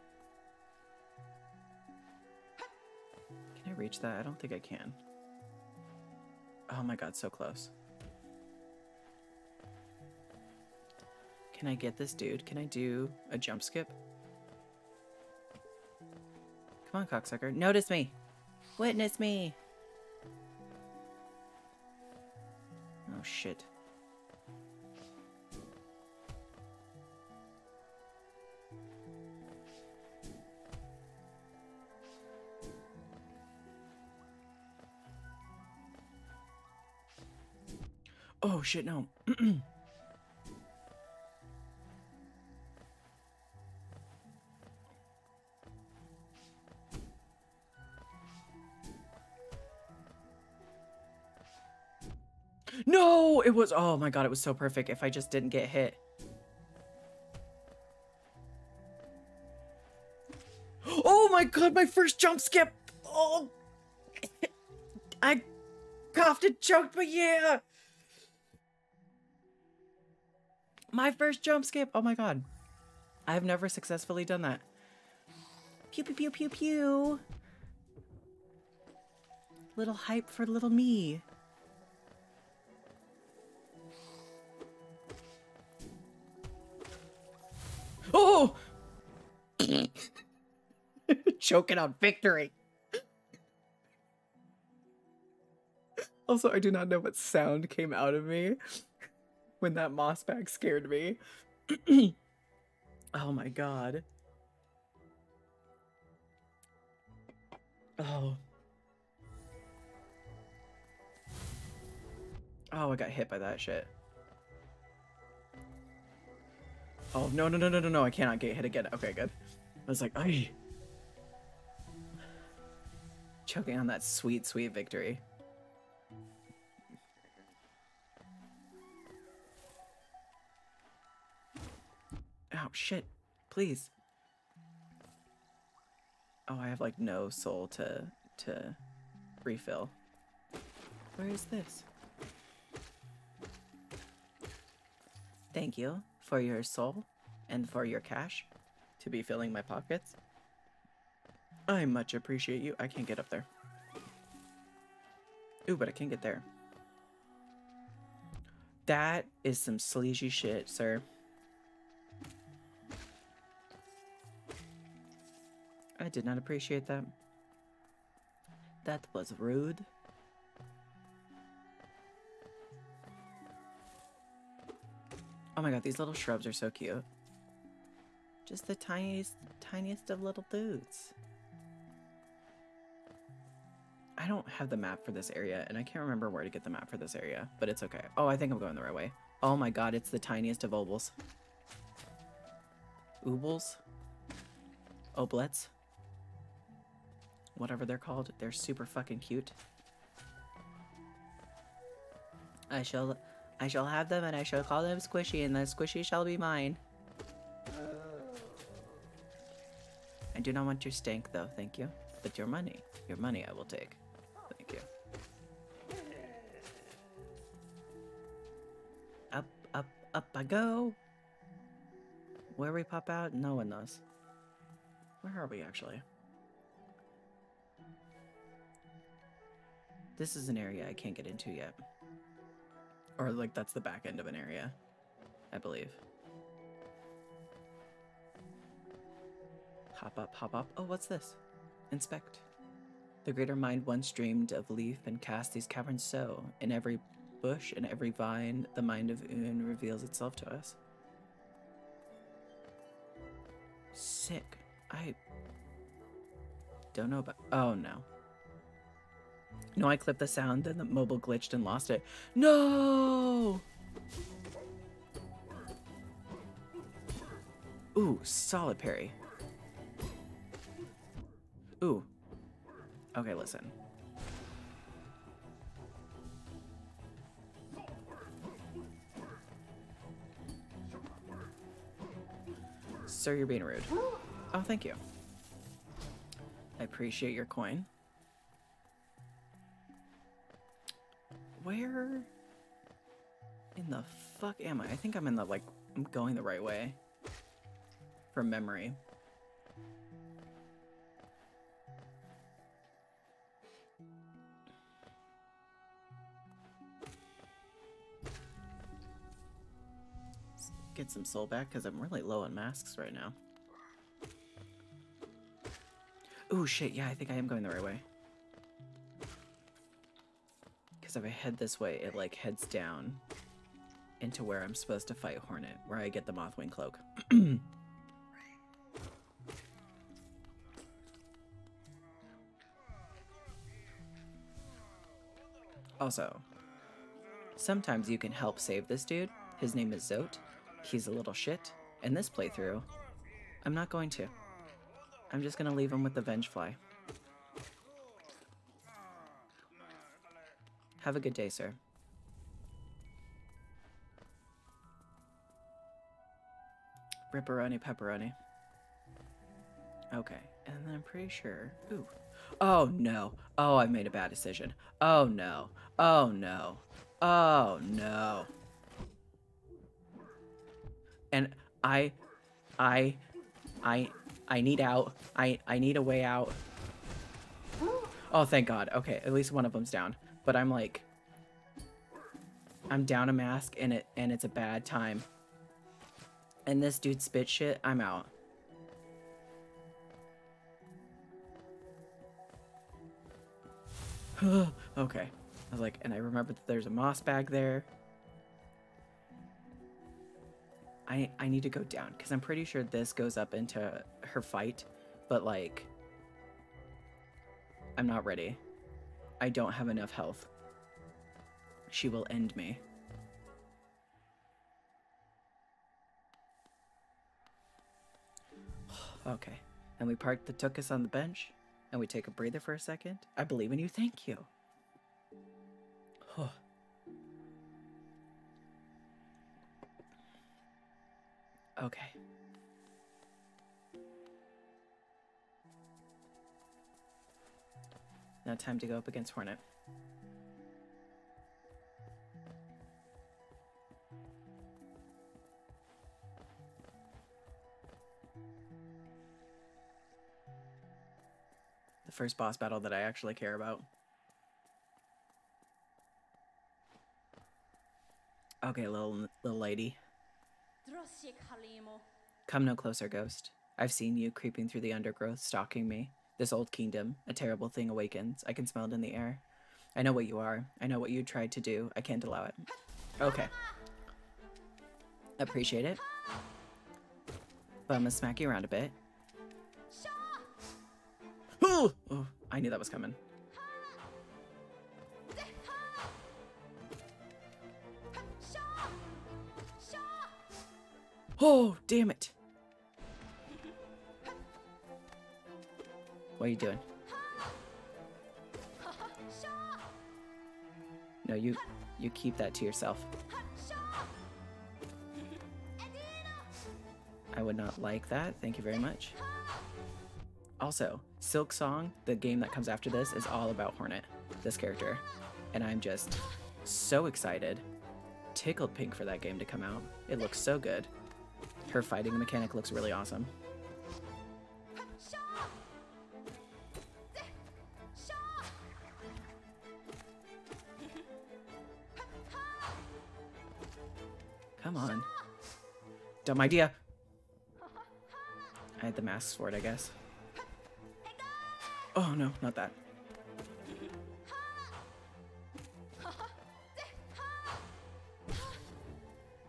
Can I reach that? I don't think I can. Oh my god, so close. Can I get this dude? Can I do a jump skip? Come on, cocksucker. Notice me. Witness me. Oh, shit. Oh, shit, no. No, it was, oh my god, it was so perfect if I just didn't get hit. Oh my god, my first jump skip. Oh, I coughed and choked, but yeah. My first jump skip. Oh my god. I have never successfully done that. Pew, pew, pew, pew, pew. Little hype for little me. Oh! Choking on victory. Also, I do not know what sound came out of me when that moss bag scared me. Oh my god. Oh. Oh, I got hit by that shit. Oh, no, no, no, no, no, no, I cannot get hit again. Okay, good. I was like, ay. Choking on that sweet, sweet victory. Oh, shit. Please. Oh, I have, like, no soul to, to refill. Where is this? Thank you for your soul and for your cash to be filling my pockets. I much appreciate you. I can't get up there. Ooh, but I can get there. That is some sleazy shit, sir. I did not appreciate that. That was rude. Oh my god, these little shrubs are so cute. Just the tiniest, tiniest of little dudes. I don't have the map for this area, and I can't remember where to get the map for this area, but it's okay. Oh, I think I'm going the right way. Oh my god, it's the tiniest of obols. Oobles? Oblets? Whatever they're called. They're super fucking cute. I shall... I shall have them, and I shall call them Squishy, and the Squishy shall be mine. I do not want your stank, though, thank you. But your money. Your money I will take. Thank you. Up, up, up I go! Where we pop out? No one knows. Where are we, actually? This is an area I can't get into yet. Or, like, that's the back end of an area, I believe. Hop up, hop up. Oh, what's this? Inspect. The greater mind once dreamed of leaf and cast these caverns so. In every bush and every vine, the mind of Un reveals itself to us. Sick. I don't know about... Oh, no. No, I clipped the sound, then the mobile glitched and lost it. No! Ooh, solid parry. Ooh. Okay, listen. Sir, you're being rude. Oh, thank you. I appreciate your coin. Where in the fuck am I? I think I'm in the, like, I'm going the right way. From memory. Let's get some soul back because I'm really low on masks right now. Ooh, shit, yeah, I think I am going the right way. Because if I head this way, it, like, heads down into where I'm supposed to fight Hornet, where I get the Mothwing Cloak. Also, sometimes you can help save this dude. His name is Zote. He's a little shit. In this playthrough, I'm not going to. I'm just going to leave him with the Vengefly. Have a good day, sir. Ripperoni pepperoni. Okay, and then I'm pretty sure... Ooh. Oh, no. Oh, I made a bad decision. Oh, no. Oh, no. Oh, no. And I... I... I... I need out. I, I need a way out. Oh, thank God. Okay, at least one of them's down. But I'm like... I'm down a mask, and it and it's a bad time. And this dude spit shit, I'm out. Okay. I was like, and I remember that there's a moss bag there. I I need to go down, because I'm pretty sure this goes up into her fight, but like, I'm not ready. I don't have enough health. She will end me. Okay. And we park the Tuchus on the bench, and we take a breather for a second. I believe in you. Thank you. Okay. Now time to go up against Hornet. The first boss battle that I actually care about. Okay, little little lady. Come no closer, ghost. I've seen you creeping through the undergrowth, stalking me. This old kingdom, a terrible thing awakens. I can smell it in the air. I know what you are. I know what you tried to do. I can't allow it. Okay. Appreciate it. But I'm gonna smack you around a bit. Oh, oh, I knew that was coming. Oh, damn it. What are you doing? No, you you keep that to yourself. I would not like that. Thank you very much. Also, Silk Song, the game that comes after this, is all about Hornet, this character. And I'm just so excited. Tickled pink for that game to come out. It looks so good. Her fighting mechanic looks really awesome. Come on. Dumb idea. I had the masks for it, I guess. Oh no, not that.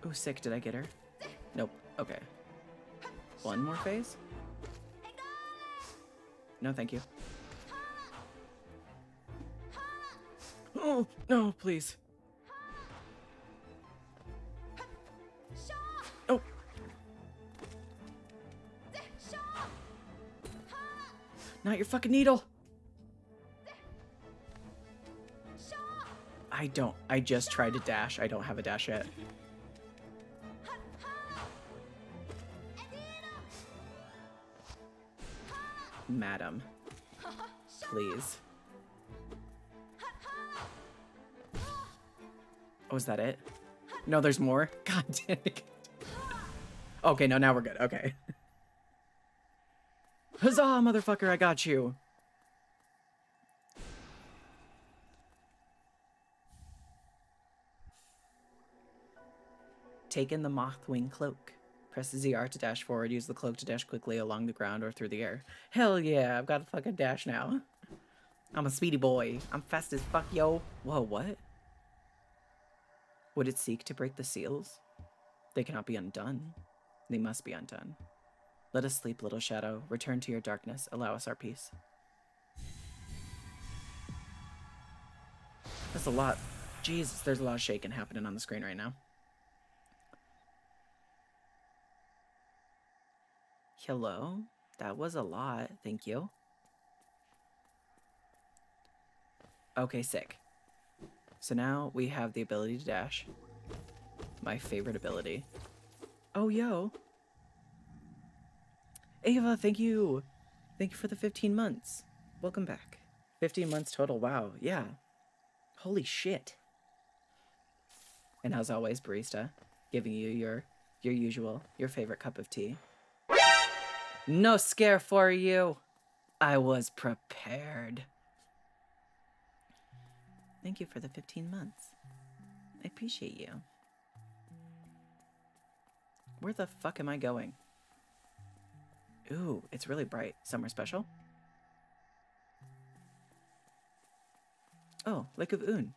Oh, sick. Did I get her? Nope. Okay. One more phase? No, thank you. Oh, no, please. Oh. Not your fucking needle. I don't. I just tried to dash. I don't have a dash yet. Madam. Please. Oh, is that it? No, there's more? God damn it. Okay, no, now we're good. Okay. Huzzah, motherfucker, I got you. Take in the Mothwing Cloak. Press the Z R to dash forward. Use the cloak to dash quickly along the ground or through the air. Hell yeah, I've got a fucking dash now. I'm a speedy boy. I'm fast as fuck, yo. Whoa, what? Would it seek to break the seals? They cannot be undone. They must be undone. Let us sleep, little shadow. Return to your darkness. Allow us our peace. That's a lot. Jesus, there's a lot of shaking happening on the screen right now. Hello? That was a lot. Thank you. Okay, sick. So now we have the ability to dash. My favorite ability. Oh, yo. Ava, thank you. Thank you for the fifteen months. Welcome back. fifteen months total. Wow. Yeah. Holy shit. And as always, barista, giving you your your usual, your favorite cup of tea. No scare for you. I was prepared. Thank you for the fifteen months. I appreciate you. Where the fuck am I going? Ooh, it's really bright. Somewhere special? Oh, Lake of Un.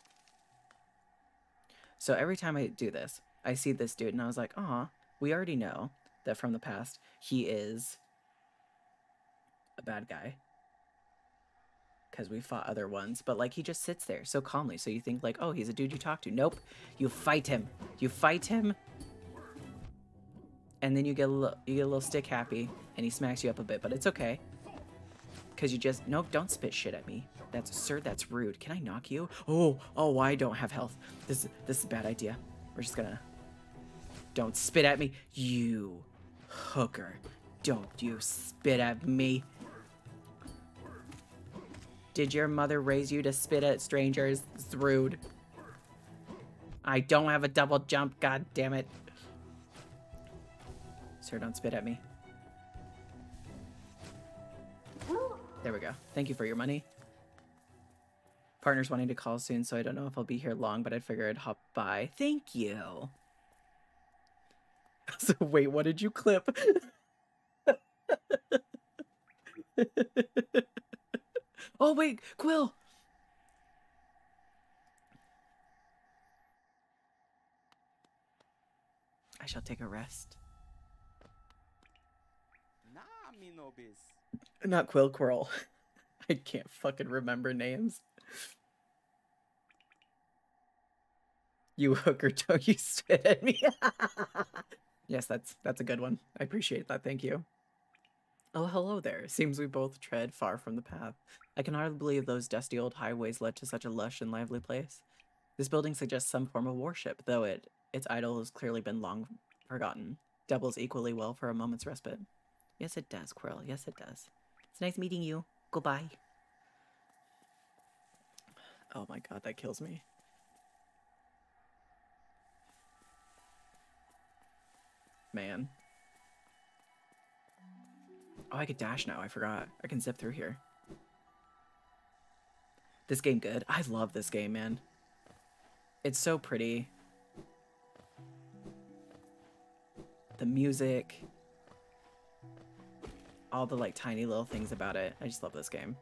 So every time I do this, I see this dude and I was like, aw, we already know that from the past, he is a bad guy. Because we fought other ones, but like he just sits there so calmly. So you think like, oh, he's a dude you talk to. Nope. You fight him. You fight him. And then you get a little, you get a little stick happy and he smacks you up a bit, but it's okay. Because you just, nope, don't spit shit at me. That's, sir, that's rude. Can I knock you? Oh, oh, I don't have health. This, this is a bad idea. We're just gonna, don't spit at me. You hooker. Don't you spit at me. Did your mother raise you to spit at strangers? It's rude. I don't have a double jump, god damn it. Sir, don't spit at me. There we go. Thank you for your money. Partner's wanting to call soon, so I don't know if I'll be here long, but I figured I'd hop by. Thank you. So wait, what did you clip? Oh wait, Quill! I shall take a rest. Nah, me no biz. Not Quill, Quirrell. I can't fucking remember names. You hooker, don't you spit at me. Yes, that's that's a good one. I appreciate that, thank you. Oh, hello there. Seems we both tread far from the path. I can hardly believe those dusty old highways led to such a lush and lively place. This building suggests some form of worship, though it its idol has clearly been long forgotten. Doubles equally well for a moment's respite. Yes, it does, Quirrell. Yes, it does. It's nice meeting you. Goodbye. Oh my god, that kills me. Man. Oh, I could dash now. I forgot. I can zip through here. This game good? I love this game, man. It's so pretty. The music. All the, like, tiny little things about it. I just love this game.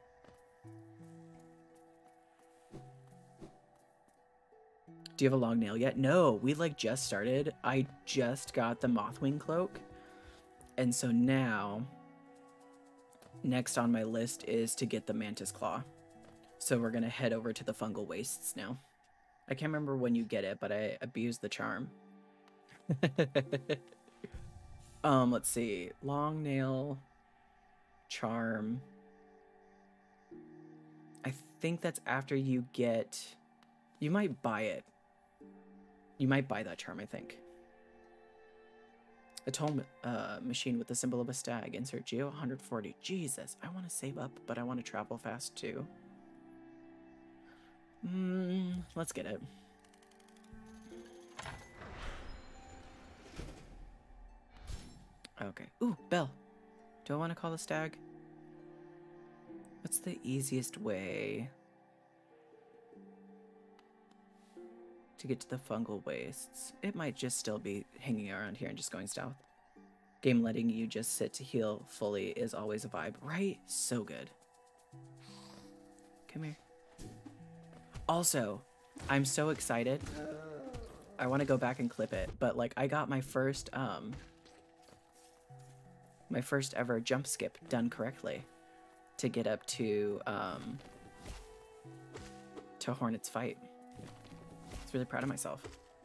Do you have a long nail yet? No, we like just started. I just got the Mothwing cloak. And so now, next on my list is to get the Mantis Claw. So we're going to head over to the Fungal Wastes now. I can't remember when you get it, but I abused the charm. um, let's see. Long nail, charm. I think that's after you get... You might buy it. You might buy that charm, I think. A toll uh, machine with the symbol of a stag. Insert Geo one hundred forty. Jesus, I want to save up, but I want to travel fast too. Mm, let's get it. Okay. Ooh, bell. Do I want to call the stag? What's the easiest way to get to the Fungal Wastes? It might just still be hanging around here and just going south. Game letting you just sit to heal fully is always a vibe, right? So good. Come here. Also, I'm so excited. I want to go back and clip it, but like I got my first um my first ever jump skip done correctly to get up to um to Hornet's fight. I was really proud of myself.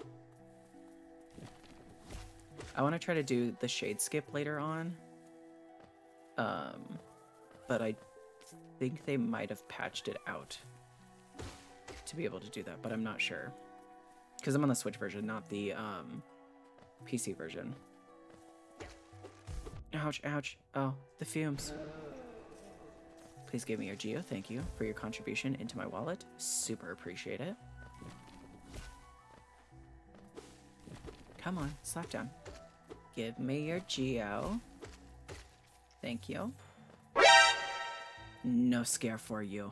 I want to try to do the shade skip later on. Um but I think they might have patched it out to be able to do that, but I'm not sure. Because I'm on the Switch version, not the um, P C version. Ouch, ouch. Oh, the fumes. Please give me your Geo. Thank you for your contribution into my wallet. Super appreciate it. Come on, slap down. Give me your Geo. Thank you. No scare for you.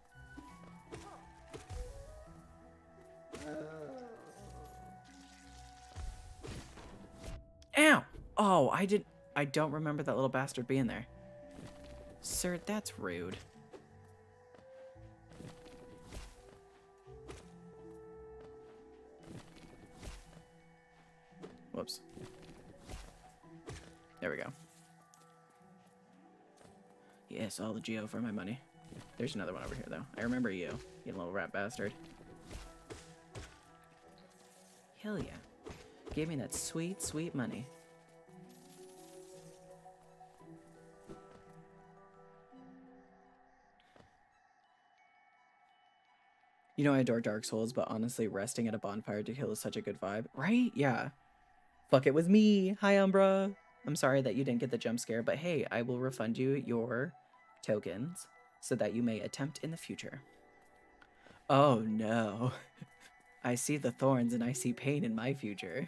Ow! Oh, I did. I don't remember that little bastard being there. Sir, that's rude. Whoops. There we go. Yes, all the Geo for my money. There's another one over here, though. I remember you, you little rat bastard. Hell yeah. Give me that sweet, sweet money. You know I adore Dark Souls, but honestly, resting at a bonfire to heal is such a good vibe. Right? Yeah. Fuck it with me. Hi, Umbra. I'm sorry that you didn't get the jump scare, but hey, I will refund you your tokens so that you may attempt in the future. Oh no. I see the thorns and I see pain in my future.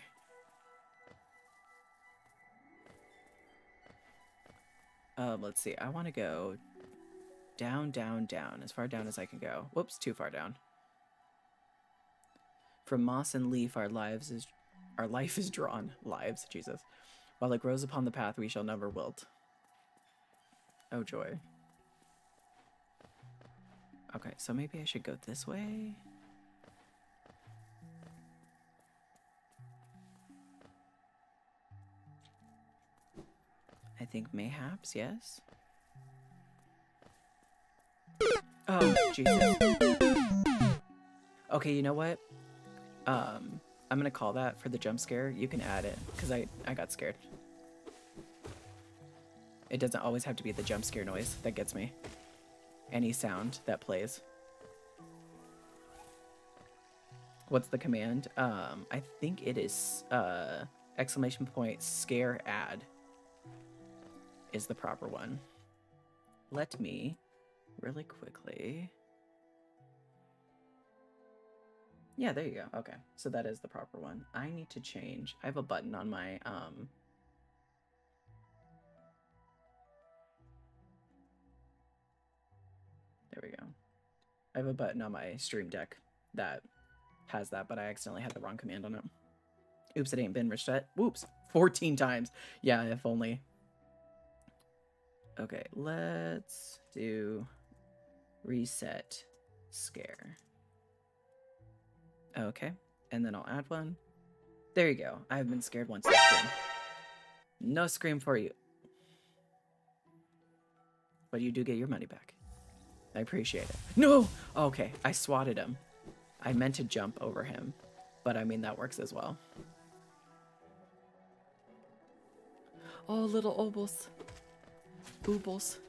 Um, let's see. I want to go down, down, down. As far down as I can go. Whoops, too far down. From moss and leaf, our lives is, our life is drawn. Lives, Jesus. While it grows upon the path, we shall never wilt. Oh joy. Okay, so maybe I should go this way. I think mayhaps, yes. Oh, Jesus. Okay, you know what? Um, I'm gonna call that for the jump scare. You can add it, because I, I got scared. It doesn't always have to be the jump scare noise that gets me. Any sound that plays. What's the command? Um, I think it is uh, exclamation point scare add is the proper one. Let me really quickly. Yeah, there you go. Okay, so that is the proper one. I need to change. I have a button on my um. There we go. I have a button on my stream deck that has that, but I accidentally had the wrong command on it. Oops, it ain't been reset. Whoops, fourteen times. Yeah, if only. Okay, let's do reset scare. Okay, And then I'll add one. There you go. I have been scared once this stream. No scream for you. But you do get your money back. I appreciate it. No! Okay, I swatted him. I meant to jump over him. But I mean, that works as well. Oh, little obols. Boobles.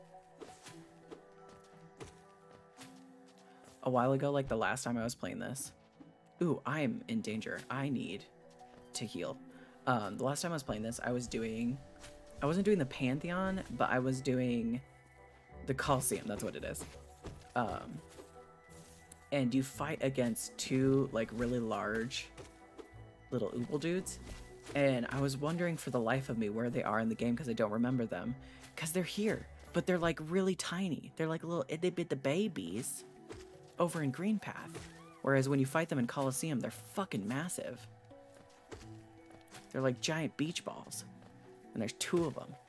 A while ago, like the last time I was playing this. Ooh, I'm in danger. I need to heal. Um, the last time I was playing this, I was doing... I wasn't doing the Pantheon, but I was doing the Coliseum. That's what it is. Um, and you fight against two, like, really large little ooble dudes. And I was wondering for the life of me where they are in the game because I don't remember them. Because they're here, but they're, like, really tiny. They're, like, little itty-bitty babies over in Green Path. Whereas when you fight them in Coliseum, they're fucking massive. They're like giant beach balls. And there's two of them.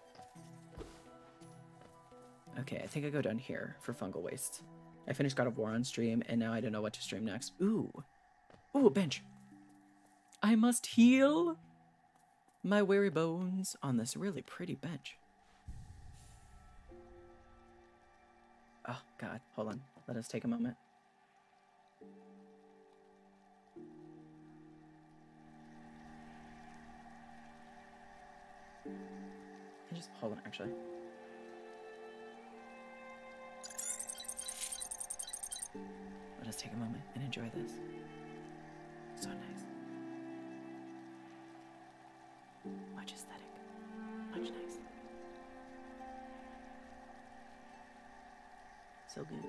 Okay, I think I go down here for fungal waste. I finished God of War on stream, and now I don't know what to stream next. Ooh. Ooh, a bench. I must heal my weary bones on this really pretty bench. Oh, God. Hold on. Let us take a moment. I just hold on, actually. Let us take a moment and enjoy this. So nice. Much aesthetic. Much nice. So good.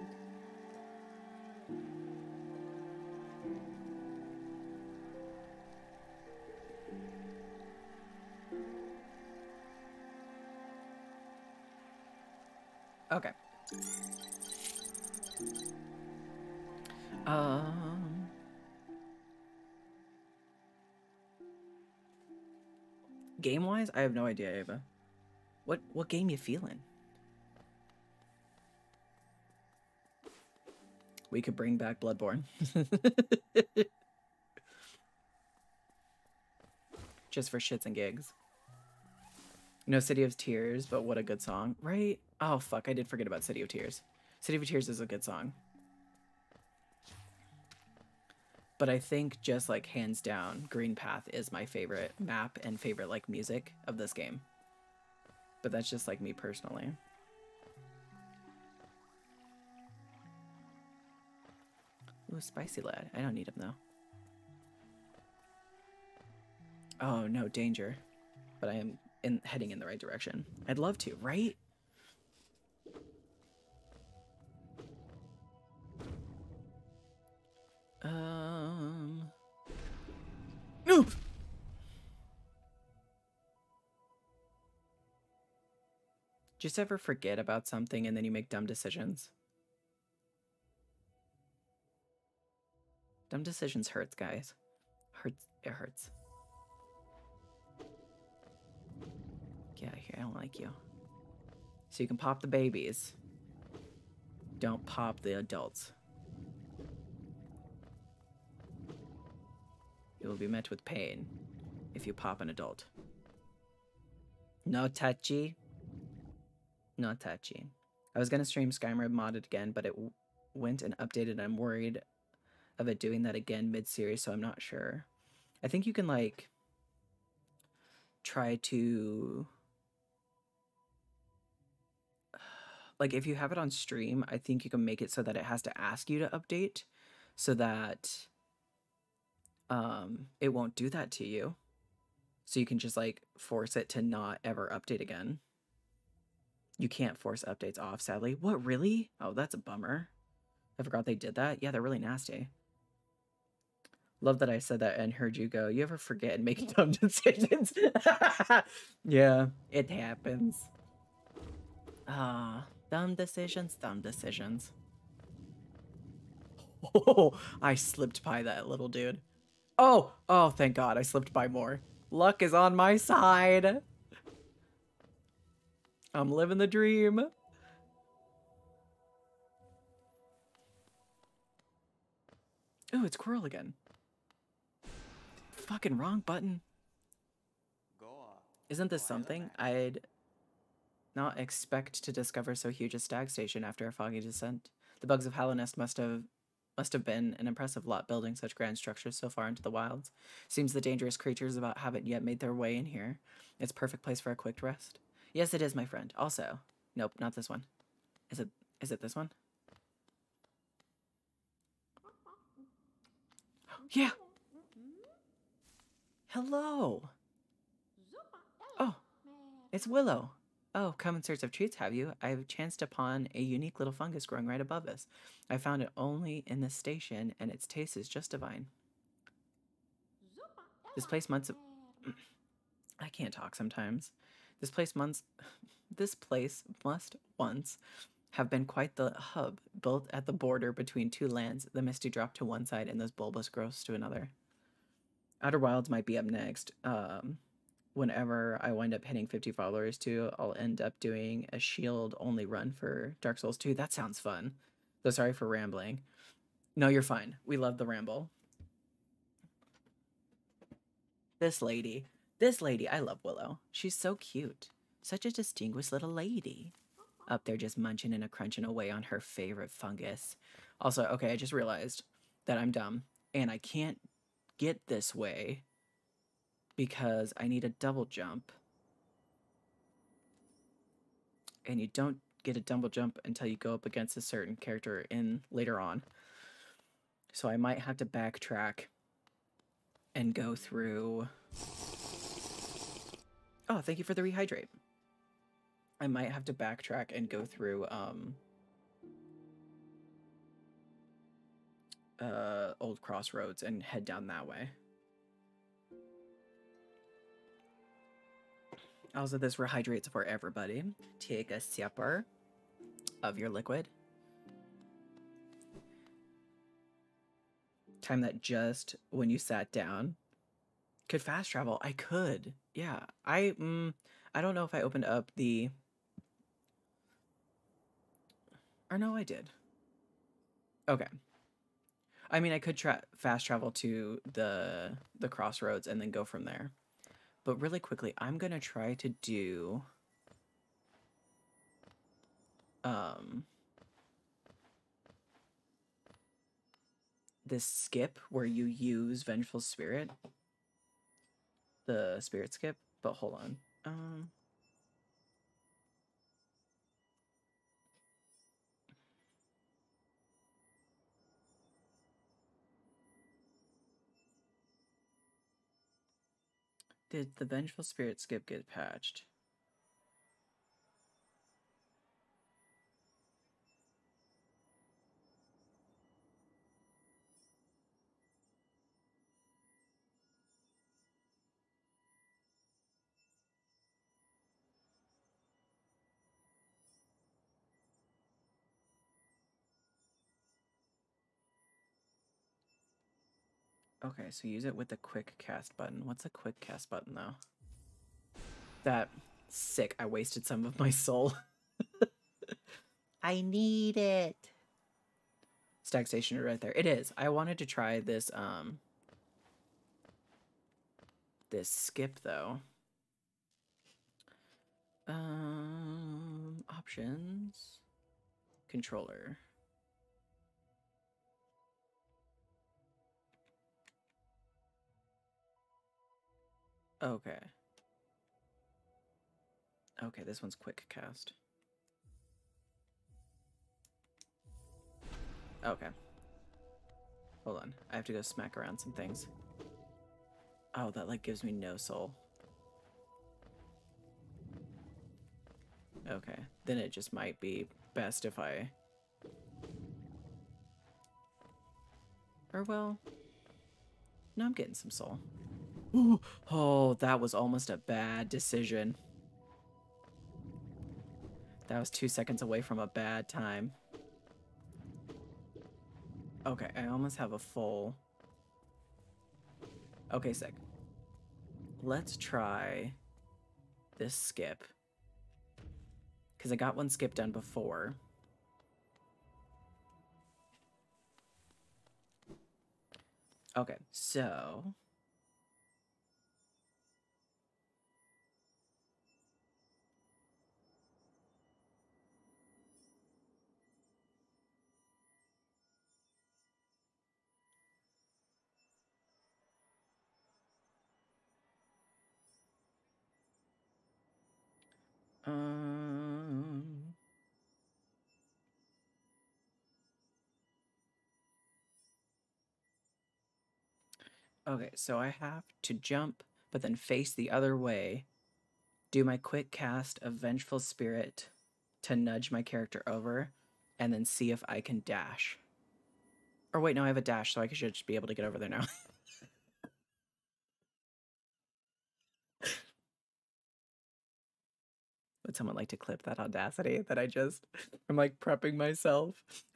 Okay. Um. Game-wise, I have no idea, Ava. What what game you feeling? We could bring back Bloodborne. Just for shits and gigs. No City of Tears, but what a good song, right? Oh, fuck, I did forget about City of Tears. City of Tears is a good song. But I think just, like, hands down, Green Path is my favorite map and favorite, like, music of this game. But that's just, like, me personally. Ooh, Spicy Lad. I don't need him, though. Oh, no, danger. But I am in heading in the right direction. I'd love to, right? Um. No. Just ever forget about something and then you make dumb decisions. Dumb decisions hurts, guys. Hurts. It hurts. Get out of here. I don't like you. So you can pop the babies. Don't pop the adults. You will be met with pain if you pop an adult. No touchy. No touchy. I was going to stream Skyrim modded again, but it w went and updated, and I'm worried of it doing that again mid-series, so I'm not sure. I think you can, like, try to... Like, if you have it on stream, I think you can make it so that it has to ask you to update, so that um, it won't do that to you. So you can just, like, force it to not ever update again. You can't force updates off, sadly. What, really? Oh, that's a bummer. I forgot they did that. Yeah, they're really nasty. Love that I said that and heard you go, you ever forget and make dumb decisions? Yeah, it happens. Ah, dumb decisions, dumb decisions. Oh, I slipped by that little dude. Oh, oh, thank God, I slipped by more. Luck is on my side. I'm living the dream. Oh, it's Quirrell again. fucking wrong button. Goa. Isn't this Go something? element. I'd not expect to discover so huge a stag station after a foggy descent. The bugs of Hallownest must have must have been an impressive lot building such grand structures so far into the wilds. Seems the dangerous creatures about haven't yet made their way in here. It's a perfect place for a quick rest. Yes, it is, my friend. Also, nope, not this one. Is it? Is it this one? Yeah. Hello. Oh, it's Willow. Oh, come in search of treats, have you? I've chanced upon a unique little fungus growing right above us. I found it only in this station, and its taste is just divine. This place months. I can't talk sometimes. This place months. This place must once have been quite the hub, built at the border between two lands, the misty drop to one side and those bulbous growths to another. Outer Wilds might be up next. Um, whenever I wind up hitting fifty followers too, I'll end up doing a shield only run for Dark Souls two. That sounds fun. So sorry for rambling. No, you're fine. We love the ramble. This lady. This lady. I love Willow. She's so cute. Such a distinguished little lady. Up there just munching and a crunching away on her favorite fungus. Also, okay, I just realized that I'm dumb. And I can't get this way because I need a double jump. And you don't get a double jump until you go up against a certain character in later on. So I might have to backtrack and go through... Oh, thank you for the rehydrate. I might have to backtrack and go through um, uh, Old Crossroads and head down that way. Also, this rehydrates for everybody. Take a sipper of your liquid. Time that just when you sat down. Could fast travel? I could. Yeah. I mm, I don't know if I opened up the... Or no, I did. Okay. I mean, I could tra fast travel to the the crossroads and then go from there. But really quickly, I'm going to try to do... Um... this skip where you use Vengeful Spirit. The spirit skip. But hold on. Um... Did the Vengeful Spirit skip get patched? Okay, so use it with the quick cast button. What's a quick cast button, though? That... Sick. I wasted some of my soul. I need it. Stag station right there. It is. I wanted to try this, um... this skip, though. Um... Options... Controller... Okay. Okay, this one's quick cast. Okay. Hold on. I have to go smack around some things. Oh, that, like, gives me no soul. Okay. Then it just might be best if I... Or, well... No, I'm getting some soul. Ooh. Oh, that was almost a bad decision. That was two seconds away from a bad time. Okay, I almost have a full... Okay, sick. Let's try this skip. Because I got one skip done before. Okay, so... Okay, so I have to jump, but then face the other way, do my quick cast of Vengeful Spirit to nudge my character over, and then see if I can dash. Or wait, no, I have a dash, so I should just be able to get over there now. Would someone like to clip that audacity that I just... I'm like prepping myself.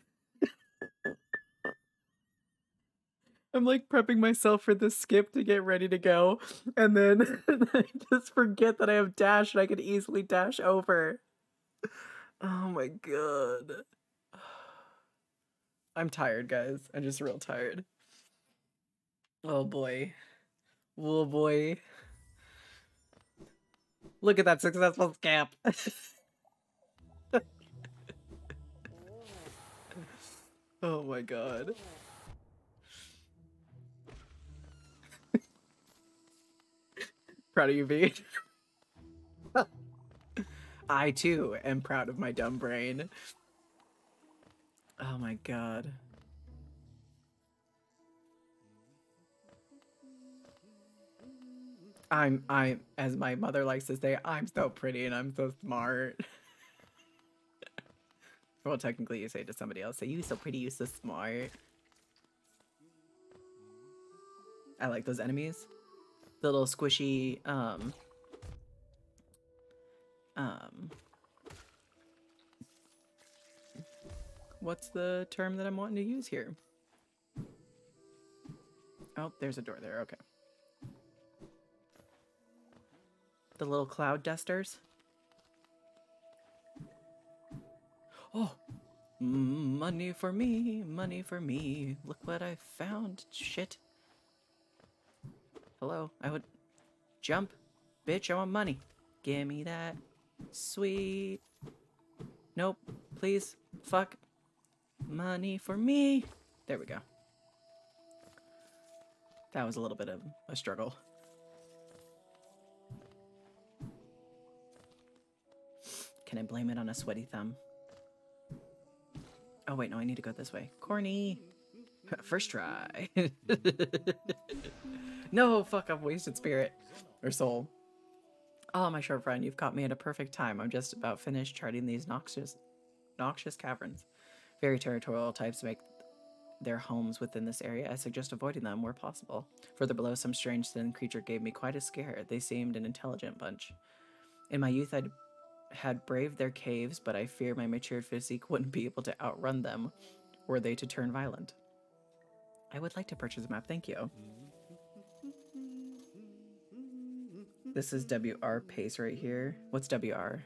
I'm like prepping myself for this skip to get ready to go, and then I just forget that I have dash and I could easily dash over. Oh my god. I'm tired, guys. I'm just real tired. Oh boy. Oh boy. Look at that successful skip. Oh my god. Proud of you, V. I too am proud of my dumb brain. Oh my god. I'm, I'm, as my mother likes to say, I'm so pretty and I'm so smart. Well, technically you say it to somebody else, say, you so pretty, you so smart. I like those enemies. The little squishy, um, um, what's the term that I'm wanting to use here? Oh, there's a door there, okay. The little cloud dusters. Oh, money for me, money for me. Look what I found. Shit. Hello, I would jump. Bitch, I want money. Give me that. Sweet. Nope, please. Fuck. Money for me. There we go. That was a little bit of a struggle. Can I blame it on a sweaty thumb? Oh wait, no, I need to go this way. Corny. First try. No, fuck, I've wasted spirit. Or soul. Oh, my short friend, you've caught me at a perfect time. I'm just about finished charting these noxious, noxious caverns. Very territorial types make their homes within this area. I suggest avoiding them where possible. Further below, some strange thin creature gave me quite a scare. They seemed an intelligent bunch. In my youth, I'd had braved their caves, but I fear my matured physique wouldn't be able to outrun them were they to turn violent. I would like to purchase a map, thank you. This is W R pace right here. What's W R?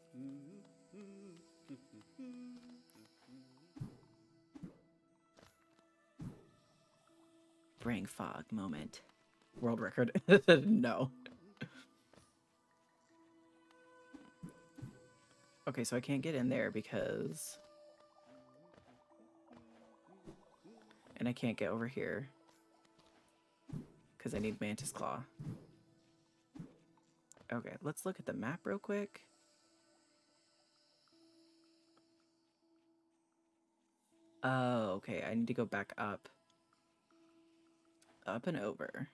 Brain fog moment. World record. No. Okay, so I can't get in there because... And I can't get over here because I need Mantis Claw. Okay, let's look at the map real quick. Oh, okay, I need to go back up. Up and over.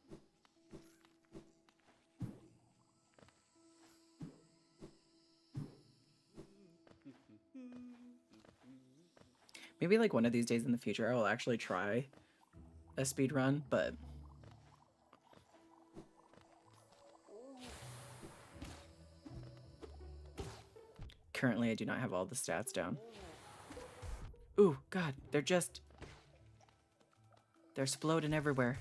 Maybe like one of these days in the future I will actually try a speed run, but currently I do not have all the stats down. Ooh, God, they're just... They're exploding everywhere.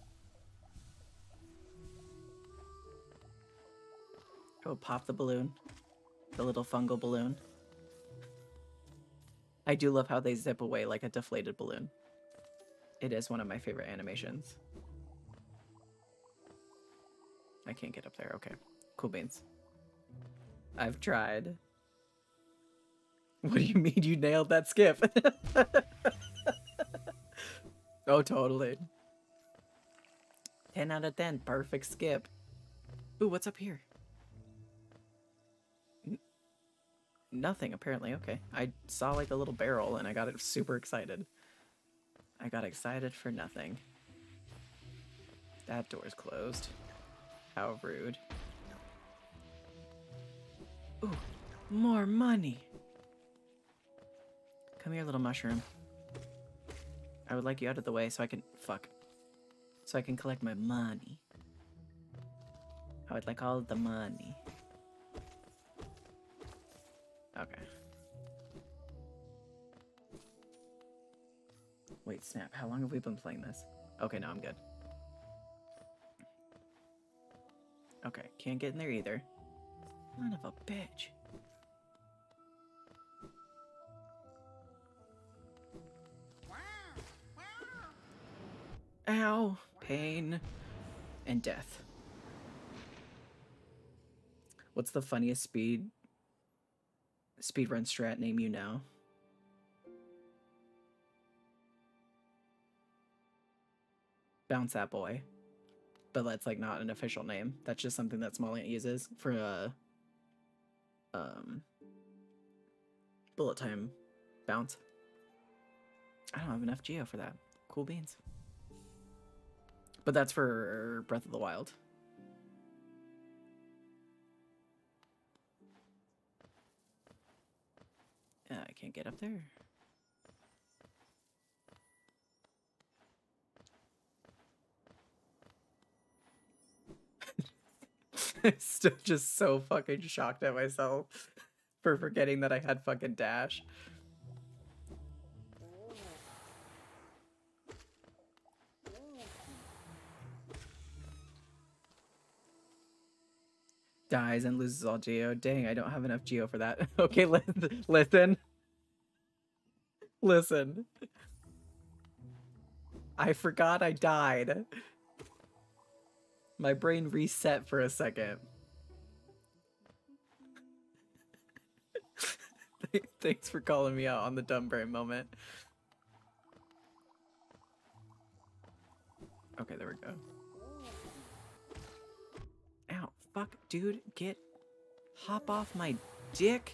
Oh, pop the balloon. The little fungal balloon. I do love how they zip away like a deflated balloon. It is one of my favorite animations. I can't get up there. Okay. Cool beans. I've tried. What do you mean you nailed that skip? Oh, totally. ten out of ten. Perfect skip. Ooh, what's up here? N nothing, apparently. Okay. I saw like a little barrel and I got super excited. I got excited for nothing. That door's closed. How rude. Ooh, more money. Come here, little mushroom. I would like you out of the way so I can... Fuck. So I can collect my money. I would like all of the money. Okay. Wait, snap. How long have we been playing this? Okay, no, I'm good. Okay, can't get in there either. Son of a bitch. Ow! Pain and death. What's the funniest speed speedrun strat name you know? Bounce that boy. But that's like not an official name. That's just something that Smolliant uses for a um bullet time bounce. I don't have enough geo for that. Cool beans. But that's for Breath of the Wild. Uh, I can't get up there. I'm still just so fucking shocked at myself for forgetting that I had fucking dash. Dies and loses all geo. Dang, I don't have enough geo for that. Okay, li listen. Listen. I forgot I died. My brain reset for a second. Thanks for calling me out on the dumb brain moment. Okay, there we go. Ow, fuck, dude, get... Hop off my dick.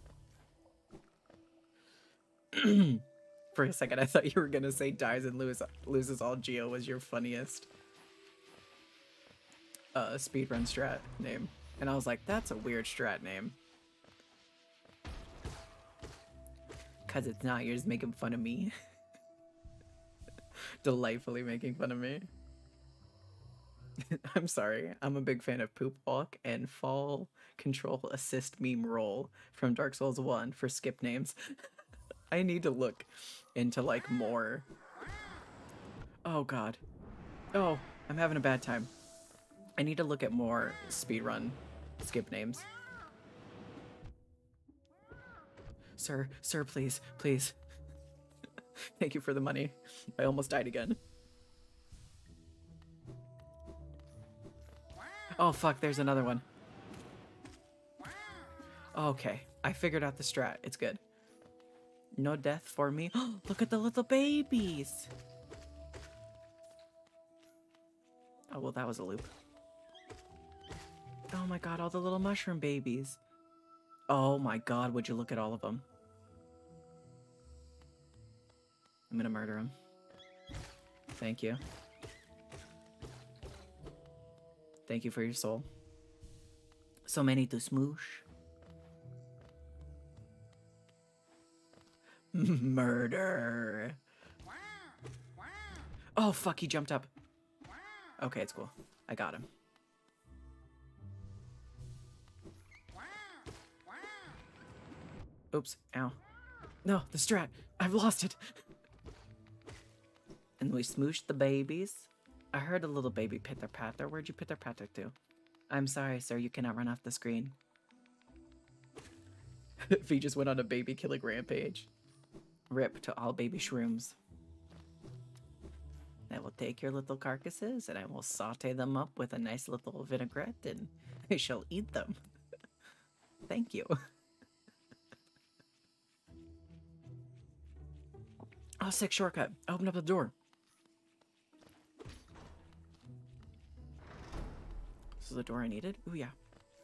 For a second, I thought you were gonna say dies and lose, loses all geo was your funniest uh, speedrun strat name. And I was like, that's a weird strat name. Cause it's not, you're just making fun of me. Delightfully making fun of me. I'm sorry, I'm a big fan of Poop Walk and Fall Control Assist Meme Roll from Dark Souls one for skip names. I need to look into like more. Oh god. Oh, I'm having a bad time. I need to look at more speedrun skip names. Sir, sir, please, please. Thank you for the money. I almost died again. Oh fuck, there's another one. Okay, I figured out the strat. It's good. No death for me. Look at the little babies. Oh, well, that was a loop. Oh my god, all the little mushroom babies. Oh my god, would you look at all of them? I'm gonna murder him. Thank you. Thank you for your soul. So many to smoosh. Murder. Oh fuck, he jumped up. Okay, it's cool. I got him. Oops, ow. No, the strat. I've lost it. And we smooshed the babies. I heard a little baby pitter patter. Where'd you pitter patter to? I'm sorry, sir. You cannot run off the screen. V just went on a baby killing rampage. Rip to all baby shrooms. I will take your little carcasses and I will saute them up with a nice little vinaigrette and I shall eat them. Thank you. Oh, sick shortcut. Open up the door. This is the door I needed? Ooh, yeah.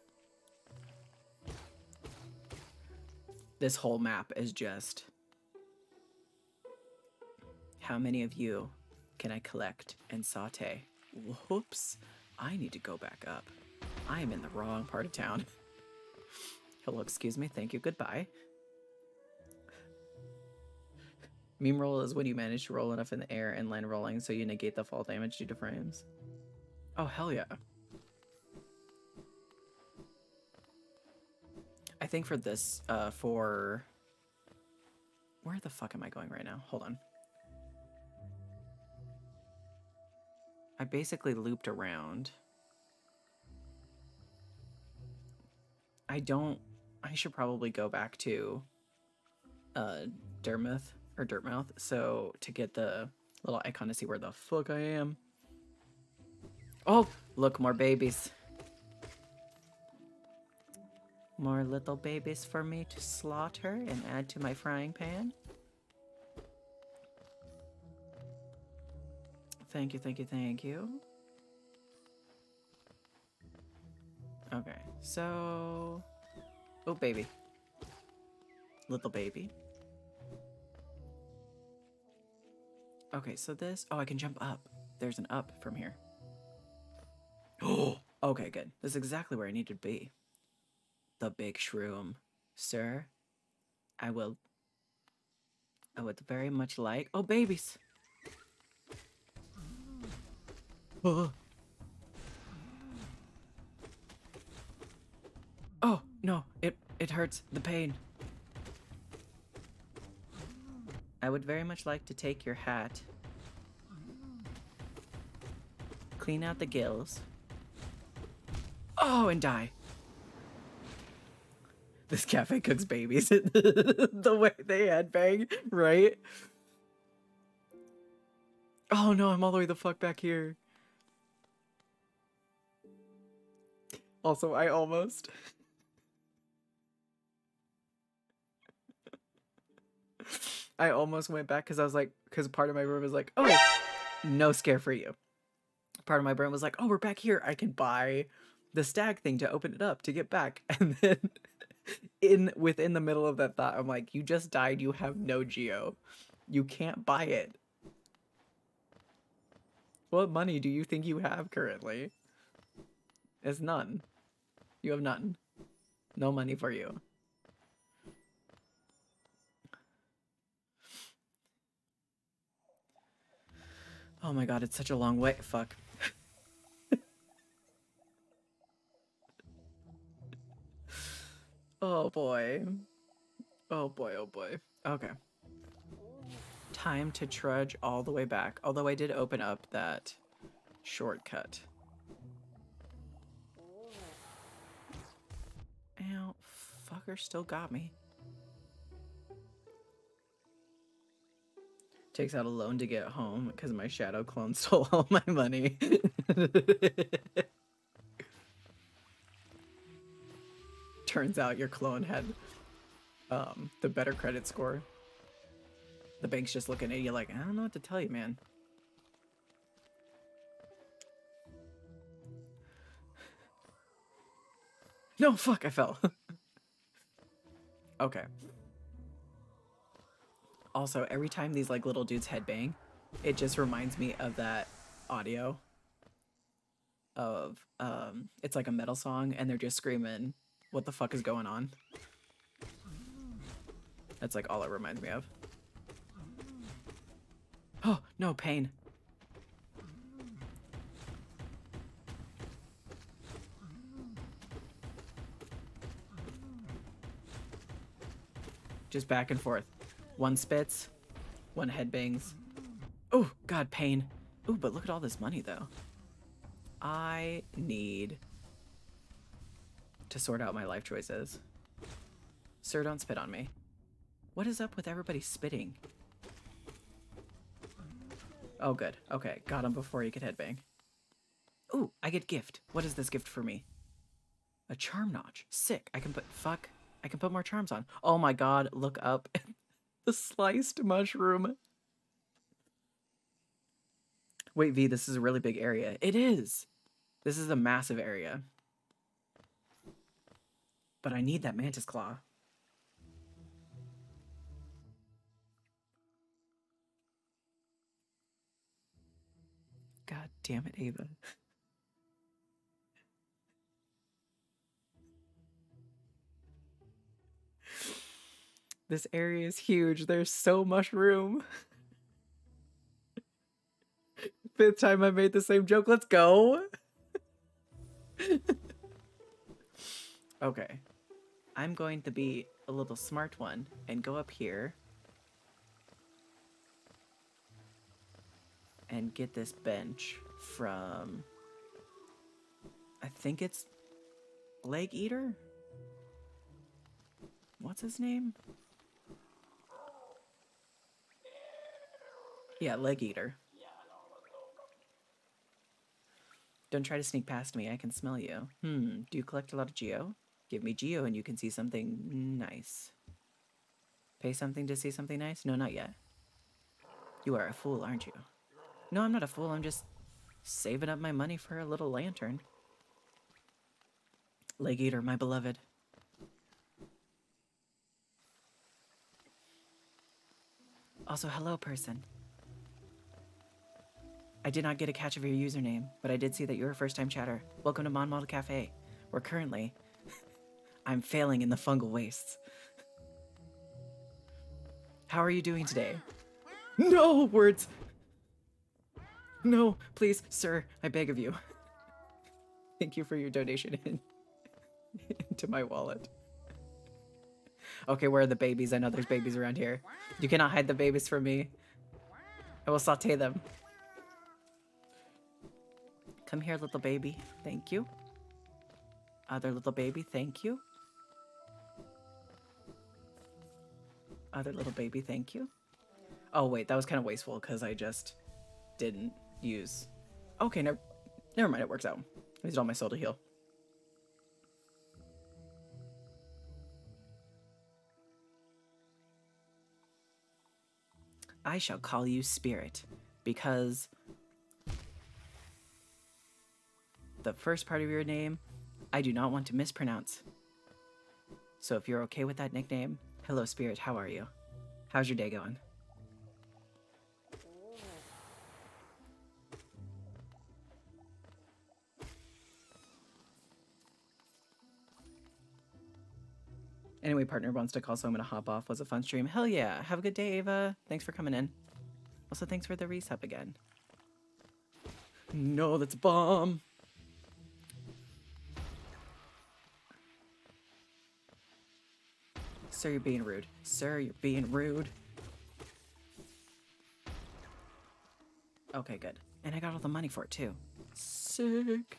This whole map is just... How many of you can I collect and saute whoops. I need to go back up. I am in the wrong part of town. Hello, excuse me. Thank you. Goodbye. Meme roll is when you manage to roll enough in the air and land rolling so you negate the fall damage due to frames. Oh, hell yeah. I think for this, uh, for... Where the fuck am I going right now? Hold on. I basically looped around. I don't... I should probably go back to uh, Dermouth, or Dirtmouth, so to get the little icon to see where the fuck I am. Oh, look, more babies. More little babies for me to slaughter and add to my frying pan. Thank you, thank you, thank you. Okay, so... Oh, baby. Little baby. Okay, so this... Oh, I can jump up. There's an up from here. Oh, okay, good. This is exactly where I need to be. The big shroom. Sir, I will... I would very much like... Oh, babies! Oh. Oh, no, it, it hurts. The pain. I would very much like to take your hat. Clean out the gills. Oh, and die. This cafe cooks babies. The way they headbang, right? Oh no, I'm all the way the fuck back here. Also, I almost... I almost went back because I was like, because part of my room was like, oh, no scare for you. Part of my brain was like, oh, we're back here. I can buy the stag thing to open it up to get back. And then in within the middle of that thought, I'm like, you just died. You have no geo. You can't buy it. What money do you think you have currently? It's none. You have none. No money for you. Oh my god, it's such a long way. Fuck. Oh boy. Oh boy, oh boy. Okay. Time to trudge all the way back. Although I did open up that shortcut. Ow, fucker still got me. Takes out a loan to get home because my shadow clone stole all my money. Turns out your clone had um, the better credit score. The bank's just looking at you like, I don't know what to tell you, man. No, fuck, I fell. Okay. Also, every time these like little dudes headbang, it just reminds me of that audio of, um, it's like a metal song and they're just screaming, what the fuck is going on? That's like all it reminds me of. Oh, no, pain. Just back and forth. One spits, one headbangs. Oh, God, pain. Ooh, but look at all this money, though. I need to sort out my life choices. Sir, don't spit on me. What is up with everybody spitting? Oh, good. Okay, got him before he could headbang. Ooh, I get gift. What is this gift for me? A charm notch. Sick. I can put... Fuck. I can put more charms on. Oh my god, look up. The sliced mushroom. Wait, V, this is a really big area. It is! This is a massive area. But I need that mantis claw. God Damn it, Ava. This area is huge. There's so much room. Fifth time I made the same joke. Let's go. Okay. I'm going to be a little smart one and go up here and get this bench from, I think it's Leg Eater? What's his name? Yeah, Leg Eater. Don't try to sneak past me, I can smell you. Hmm, do you collect a lot of geo? Give me geo and you can see something nice. Pay something to see something nice? No, not yet. You are a fool, aren't you? No, I'm not a fool, I'm just saving up my money for a little lantern. Leg Eater, my beloved. Also, hello, person. I did not get a catch of your username, but I did see that you're a first-time chatter. Welcome to Mon Model Cafe, where currently I'm failing in the fungal wastes. How are you doing today? No words! No, please, sir, I beg of you. Thank you for your donation in, into my wallet. Okay, where are the babies? I know there's babies around here. You cannot hide the babies from me. I will saute them. Come here, little baby. Thank you. Other little baby, thank you. Other little baby, thank you. Oh, wait, that was kind of wasteful because I just didn't use... Okay, never, never mind, it works out. I used all my soul to heal. I shall call you Spirit, because the first part of your name, I do not want to mispronounce. So if you're okay with that nickname, hello Spirit, how are you? How's your day going? Anyway, partner wants to call, so I'm gonna hop off. Was a fun stream. Hell yeah. Have a good day, Ava. Thanks for coming in. Also, thanks for the resub again. No, that's a bomb. Sir, you're being rude. Sir, you're being rude. Okay, good. And I got all the money for it, too. Sick.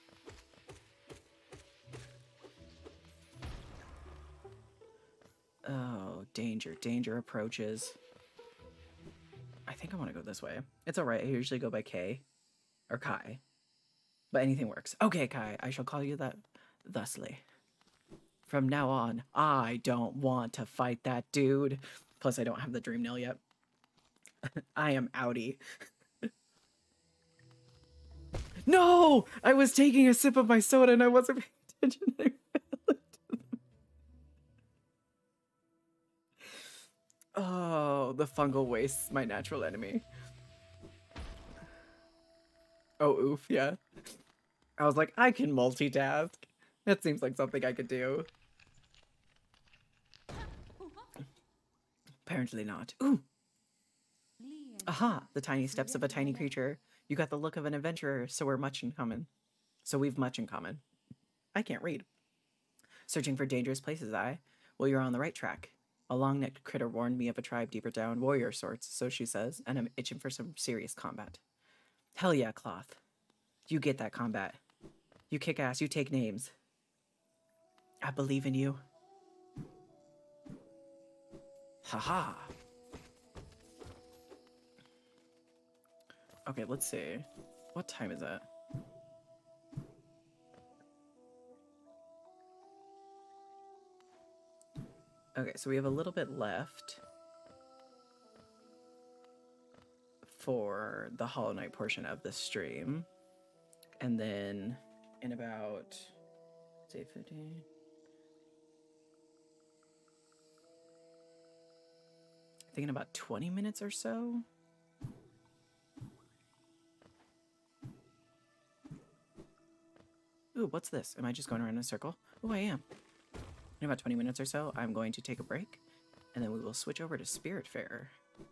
Oh, danger. Danger approaches. I think I want to go this way. It's alright. I usually go by K. Or Kai. But anything works. Okay, Kai. I shall call you that thusly. From now on, I don't want to fight that dude. Plus, I don't have the dream nail yet. I am outie. No! I was taking a sip of my soda and I wasn't paying attention. I fell into them. Oh, the fungal waste's my natural enemy. Oh, oof, yeah. I was like, I can multitask. That seems like something I could do. Apparently not. Ooh! Aha! The tiny steps of a tiny creature. You got the look of an adventurer, so we're much in common. So we've much in common. I can't read. Searching for dangerous places, I? Well, you're on the right track. A long-necked critter warned me of a tribe deeper down, warrior sorts, so she says, and I'm itching for some serious combat. Hell yeah, Cloth. You get that combat. You kick ass, you take names. I believe in you. Haha. Okay, let's see. What time is it? Okay, so we have a little bit left for the Hollow Knight portion of the stream. And then in about, say, fifteen. I think in about twenty minutes or so. Ooh, what's this? Am I just going around in a circle? Oh, I am. In about twenty minutes or so, I'm going to take a break, and then we will switch over to Spiritfarer.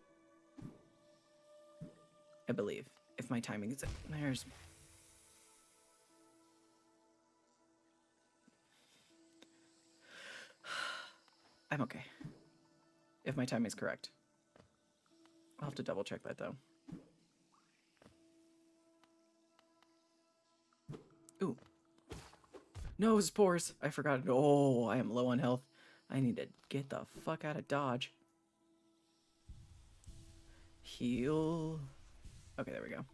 I believe, if my timing is... There's... I'm okay. If my timing is correct. I'll have to double check that, though. Ooh. No, spores! I forgot. Oh, I am low on health. I need to get the fuck out of Dodge. Heal. Okay, there we go.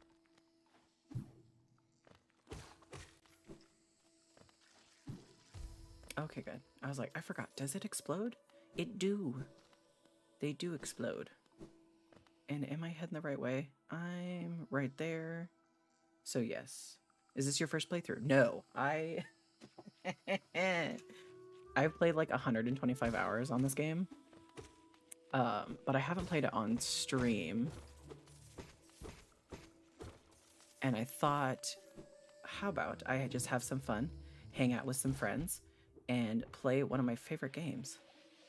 Okay, good. I was like, I forgot. Does it explode? It do. They do explode. And am I heading the right way? I'm right there. So yes. Is this your first playthrough? No. I... I've played like one hundred twenty-five hours on this game. Um, but I haven't played it on stream. And I thought, how about I just have some fun, hang out with some friends, and play one of my favorite games.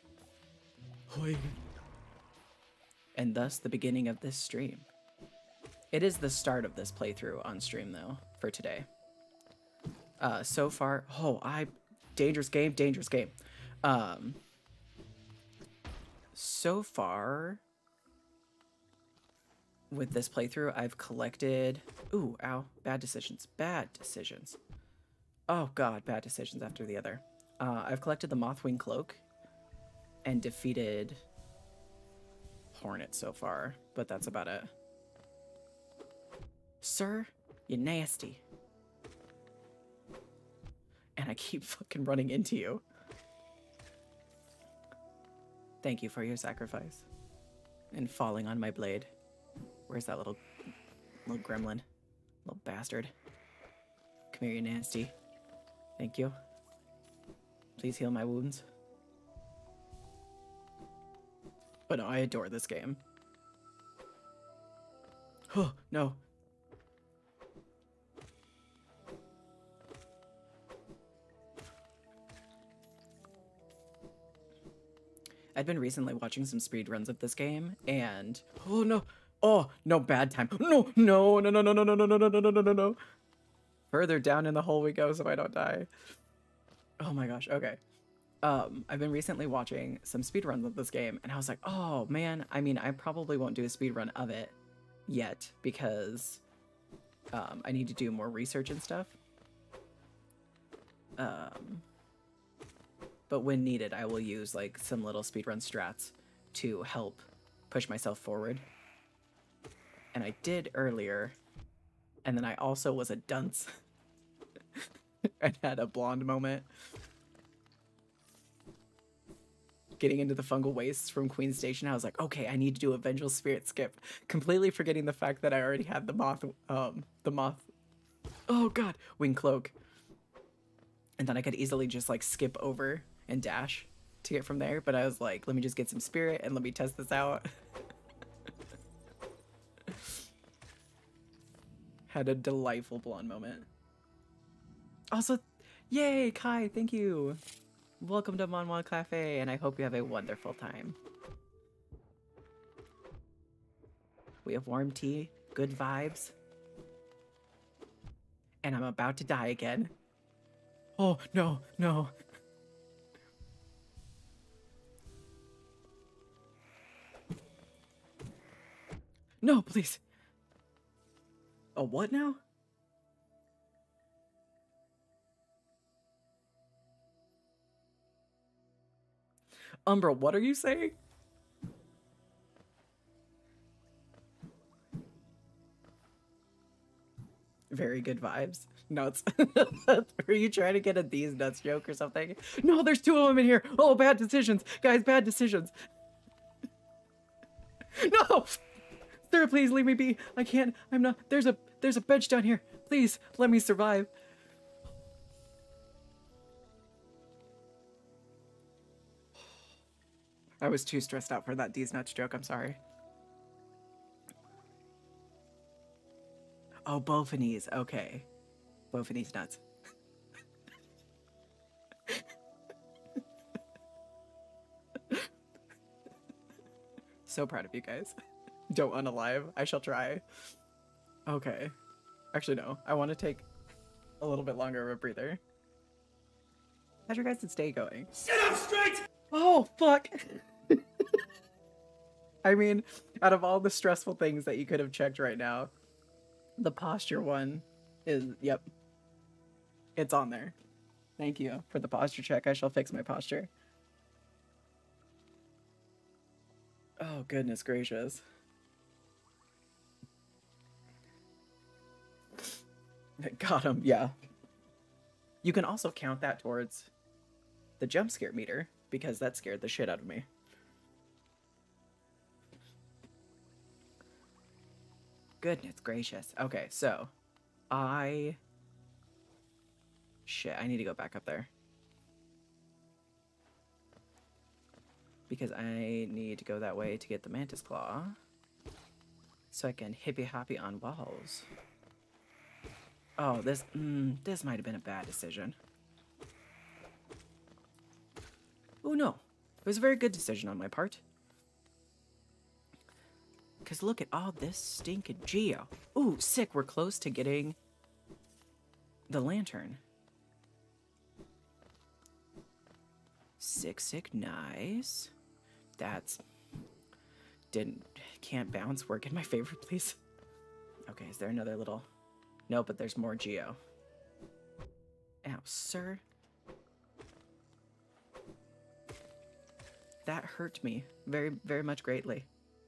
And thus the beginning of this stream. It is the start of this playthrough on stream though, for today. Uh, so far, oh, I, dangerous game, dangerous game. Um, so far, with this playthrough, I've collected, ooh, ow, bad decisions, bad decisions. Oh god, bad decisions after the other. Uh, I've collected the Mothwing Cloak and defeated Hornet so far, but that's about it. Sir, you nasty. And I keep fucking running into you. Thank you for your sacrifice. And falling on my blade. Where's that little, little gremlin? Little bastard. Come here, you nasty. Thank you. Please heal my wounds. But no, I adore this game. Oh, no. I'd been recently watching some speed runs of this game, and oh no, oh no, bad time. No, no, no, no, no, no, no, no, no, no, no, no, no, no. Further down in the hole we go, so I don't die. Oh my gosh. Okay. Um, I've been recently watching some speed runs of this game, and I was like, oh man. I mean, I probably won't do a speed run of it yet because um, I need to do more research and stuff. Um. But when needed, I will use like some little speedrun strats to help push myself forward. And I did earlier. And then I also was a dunce. And had a blonde moment. Getting into the fungal wastes from Queen Station, I was like, okay, I need to do a Vengeful Spirit skip. Completely forgetting the fact that I already had the moth, um, the moth, oh god, wing cloak. And then I could easily just like skip over and dash to get from there, but I was like, let me just get some spirit and let me test this out. Had a delightful blonde moment. Also, yay, Kai, thank you. Welcome to Monwan Cafe, and I hope you have a wonderful time. We have warm tea, good vibes. And I'm about to die again. Oh, no, no. No, please. A what now? Umbra, what are you saying? Very good vibes. Nuts. Are you trying to get a these nuts joke or something? No, there's two of them in here. Oh, bad decisions. Guys, bad decisions. No! Sir, please leave me be. I can't. I'm not. There's a there's a bench down here. Please, let me survive. I was too stressed out for that these nuts joke. I'm sorry. Oh, Bophanes. Okay. Bophanes nuts. so proud of you guys. Don't unalive. I shall try. Okay. Actually, no. I want to take a little bit longer of a breather. How's your guys' day going? Sit up straight! Oh, fuck! I mean, out of all the stressful things that you could have checked right now, the posture one is, yep. It's on there. Thank you for the posture check. I shall fix my posture. Oh, goodness gracious. Got him, yeah. You can also count that towards the jump scare meter, because that scared the shit out of me. Goodness gracious. Okay, so I... Shit, I need to go back up there. Because I need to go that way to get the mantis claw. So I can hippy hoppy on walls. Oh, this, mm, this might have been a bad decision. Oh no, it was a very good decision on my part. Because look at all this stinking geo. Ooh, sick, we're close to getting the lantern. Sick, sick, nice. That's... Didn't... Can't bounce. Work in my favor, please. Okay, is there another little... No, but there's more geo. Ow, sir. That hurt me very, very much greatly.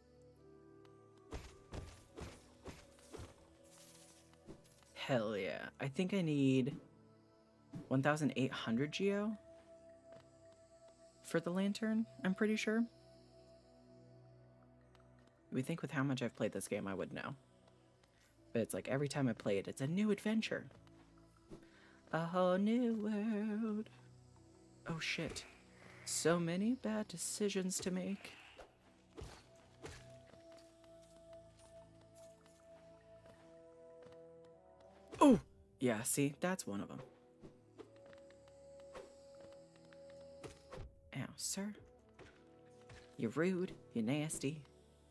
Hell yeah. I think I need one thousand eight hundred geo for the lantern, I'm pretty sure. We think with how much I've played this game, I would know. But it's like every time I play it, it's a new adventure. A whole new world. Oh shit. So many bad decisions to make. Oh! Yeah, see? That's one of them. Ow, sir. You're rude. You're nasty.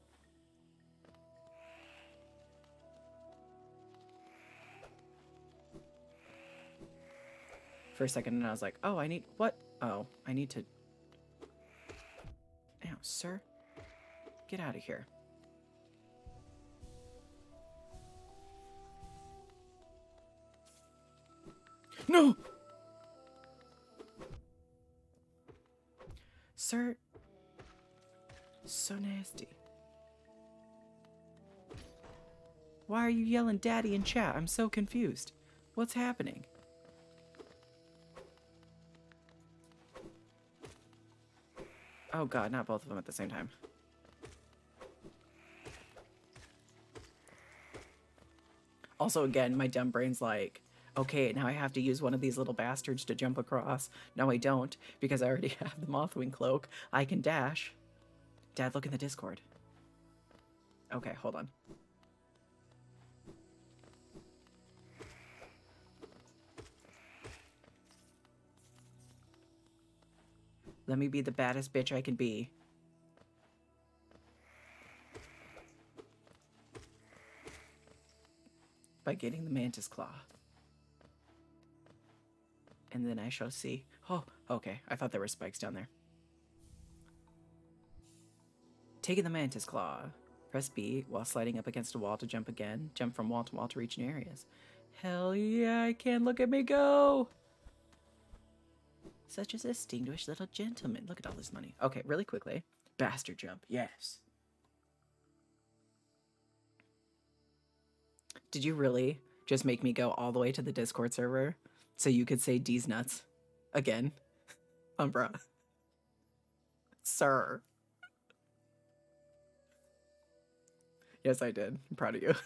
For a second, and I was like, oh, I need... What? Oh, I need to... Ow, sir. Get out of here. No! Sir. So nasty. Why are you yelling daddy in chat? I'm so confused. What's happening? Oh god, not both of them at the same time. Also, again, my dumb brain's like, okay, now I have to use one of these little bastards to jump across. No, I don't, because I already have the Mothwing cloak. I can dash. Dad, look in the Discord. Okay, hold on. Let me be the baddest bitch I can be. By getting the mantis claw. And then I shall see. Oh, okay. I thought there were spikes down there. Taking the mantis claw. Press B while sliding up against a wall to jump again. Jump from wall to wall to reach new areas. Hell yeah, I can. Look at me go. Such a distinguished little gentleman. Look at all this money. Okay, really quickly. Bastard jump. Yes. Did you really just make me go all the way to the Discord server so you could say D's nuts again? Umbra. Sir. Yes, I did. I'm proud of you.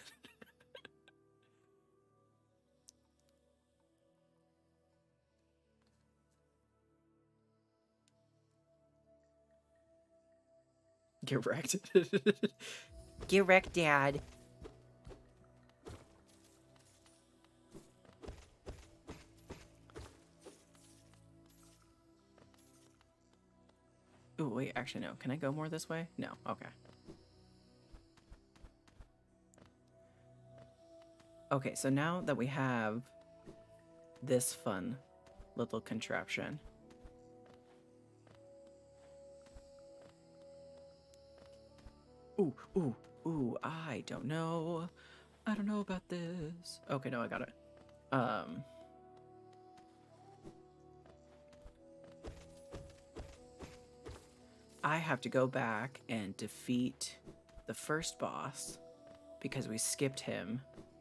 Get wrecked. Get wrecked, Dad. Ooh, wait, actually, no. Can I go more this way? No. Okay. Okay, so now that we have this fun little contraption. Ooh, ooh, ooh, I don't know. I don't know about this. Okay, no, I got it. Um... I have to go back and defeat the first boss because we skipped him.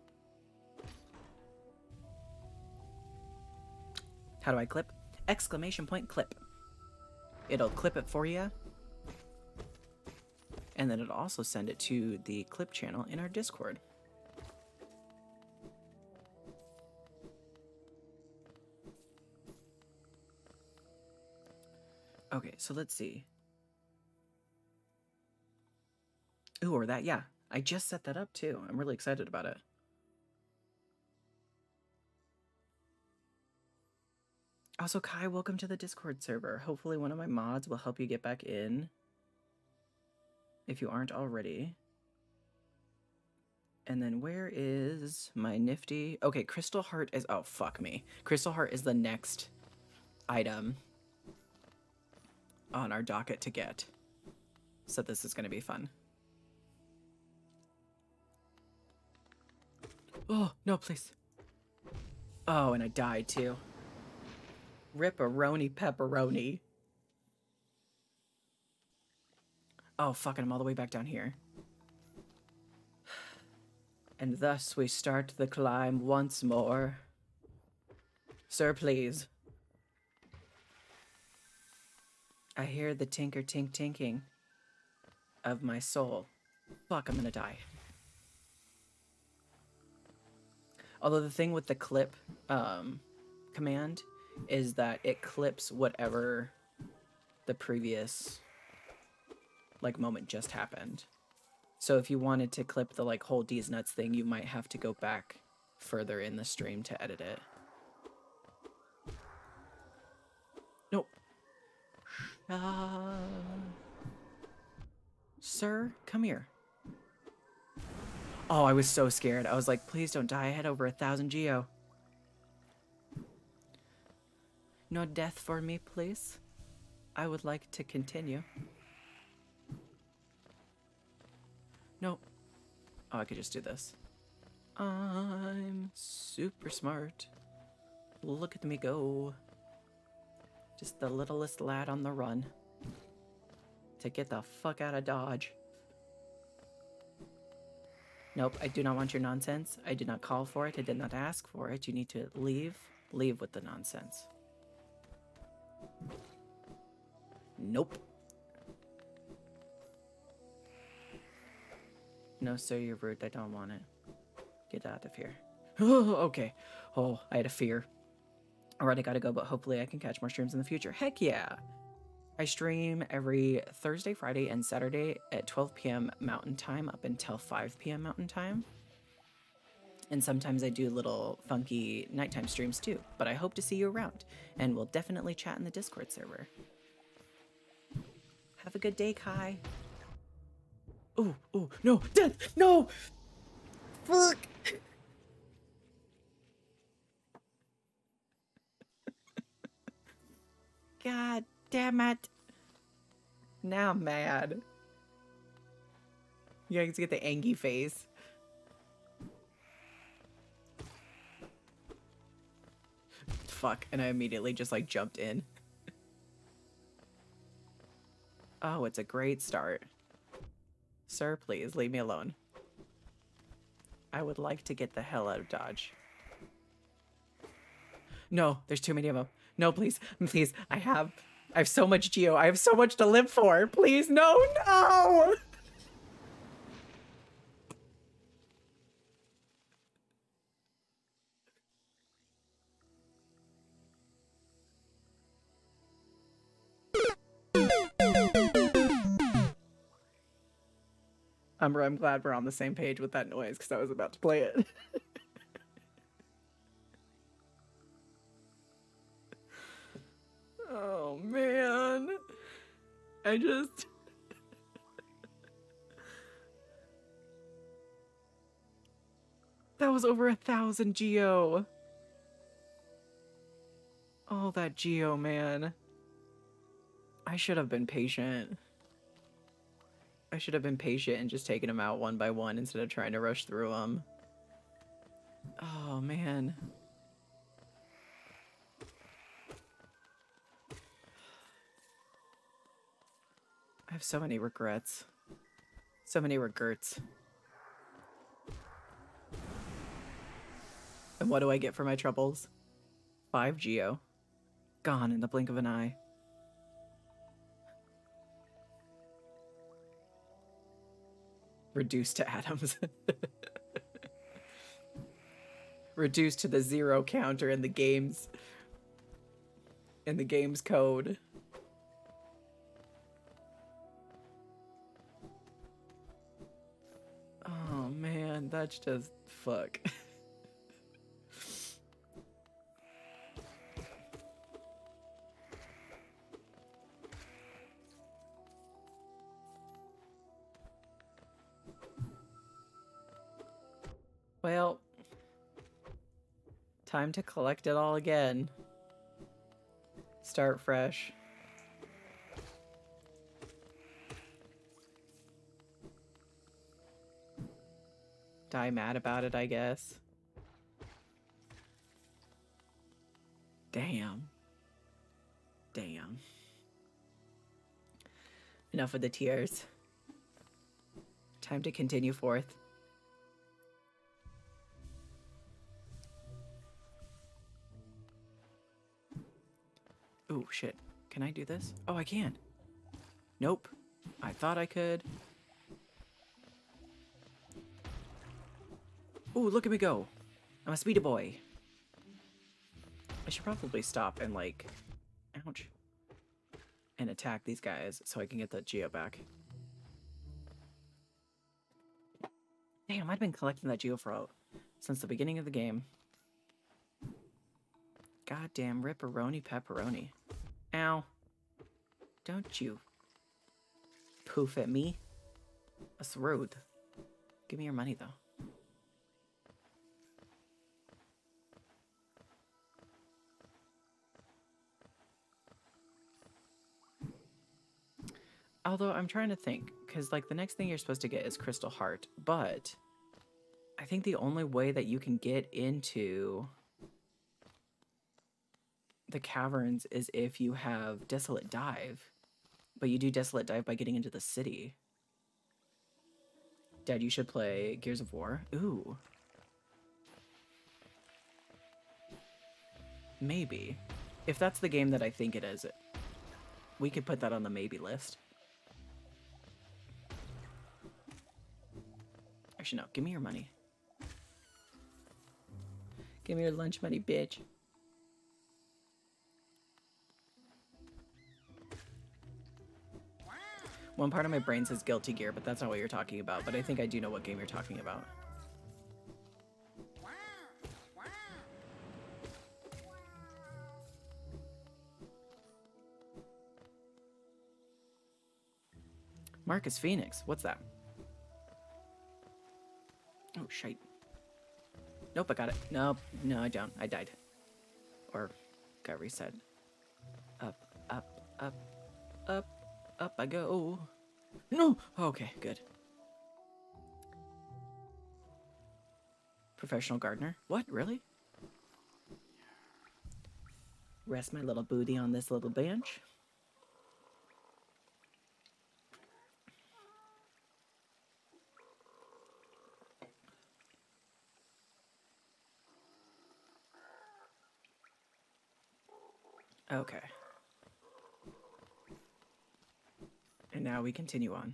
How do I clip? Exclamation point clip. It'll clip it for you. And then it'll also send it to the clip channel in our Discord. Okay, so let's see. Ooh, or that, yeah. I just set that up too. I'm really excited about it. Also, Kai, welcome to the Discord server. Hopefully one of my mods will help you get back in if you aren't already. And then where is my nifty... Okay, Crystal Heart is... Oh, fuck me. Crystal Heart is the next item on our docket to get. So this is going to be fun. Oh, no, please. Oh, and I died too. Rip-a-roni pepperoni. Oh, fucking, I'm all the way back down here. And thus we start the climb once more. Sir, please. I hear the tinker tink tinking of my soul. Fuck, I'm gonna die. Although the thing with the clip um, command is that it clips whatever the previous like moment just happened. So if you wanted to clip the like whole D's nuts thing, you might have to go back further in the stream to edit it. Nope. Uh, sir, come here. Oh, I was so scared. I was like, please don't die. I had over a thousand geo. No death for me, please. I would like to continue. Nope. Oh, I could just do this. I'm super smart. Look at me go. Just the littlest lad on the run. To get the fuck out of Dodge. Nope, I do not want your nonsense. I did not call for it. I did not ask for it. You need to leave. Leave with the nonsense. Nope. No, sir, you're rude. I don't want it. Get out of here. Oh, okay. Oh, I had a fear. Alright, I gotta go, but hopefully I can catch more streams in the future. Heck yeah! I stream every Thursday, Friday, and Saturday at twelve p m Mountain Time up until five p m Mountain Time. And sometimes I do little funky nighttime streams too, but I hope to see you around, and we'll definitely chat in the Discord server. Have a good day, Kai. Ooh, ooh, no, death, no! Fuck! God damn it. Now I'm mad. You guys get the angry face. Fuck, and I immediately just like jumped in. Oh, it's a great start. Sir, please leave me alone. I would like to get the hell out of Dodge. No, there's too many of them. No, please, please, I have, I have so much geo. I have so much to live for. Please, no, no! I'm, I'm glad we're on the same page with that noise because I was about to play it. Oh, man. I just... That was was over a thousand geo. Oh, that geo, man. I should have been patient. I should have been patient and just taken them out one by one instead of trying to rush through them. Oh, man. I have so many regrets. So many regrets. And what do I get for my troubles? Five geo. Gone in the blink of an eye. Reduced to atoms. Reduced to the zero counter in the game's in the game's code. Oh man, that's just fuck. Well, time to collect it all again. Start fresh. Die mad about it, I guess. Damn. Damn. Enough with the tears. Time to continue forth. Oh, shit. Can I do this? Oh, I can. Nope. I thought I could. Ooh, look at me go. I'm a speedy boy. I should probably stop and, like, ouch, and attack these guys so I can get that geo back. Damn, I've been collecting that geo for all, since the beginning of the game. Goddamn ripperoni pepperoni. Ow. Don't you poof at me. That's rude. Give me your money, though. Although I'm trying to think, because like the next thing you're supposed to get is Crystal Heart, but I think the only way that you can get into the caverns is if you have Desolate Dive, but you do Desolate Dive by getting into the city. Dad, you should play Gears of War. Ooh. Maybe. If that's the game that I think it is, we could put that on the maybe list. Actually, no. Give me your money. Give me your lunch money, bitch. One part of my brain says Guilty Gear, but that's not what you're talking about. But I think I do know what game you're talking about. Marcus Phoenix. What's that? Oh, shite. Nope, I got it. Nope. No, I don't. I died. Or got reset. Up, up, up, up, up I go. No! Okay, good. Professional gardener? What? Really? Rest my little booty on this little bench. Okay. And now we continue on.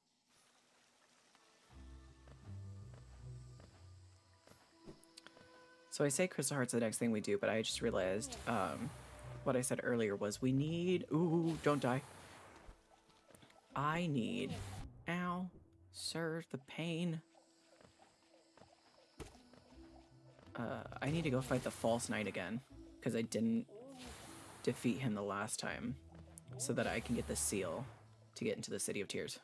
So I say Crystal Heart's the next thing we do, but I just realized um, what I said earlier was we need... Ooh, don't die. I need... Ow. Sir, the pain. Uh, I need to go fight the False Knight again, because I didn't defeat him the last time, so that I can get the seal to get into the City of Tears.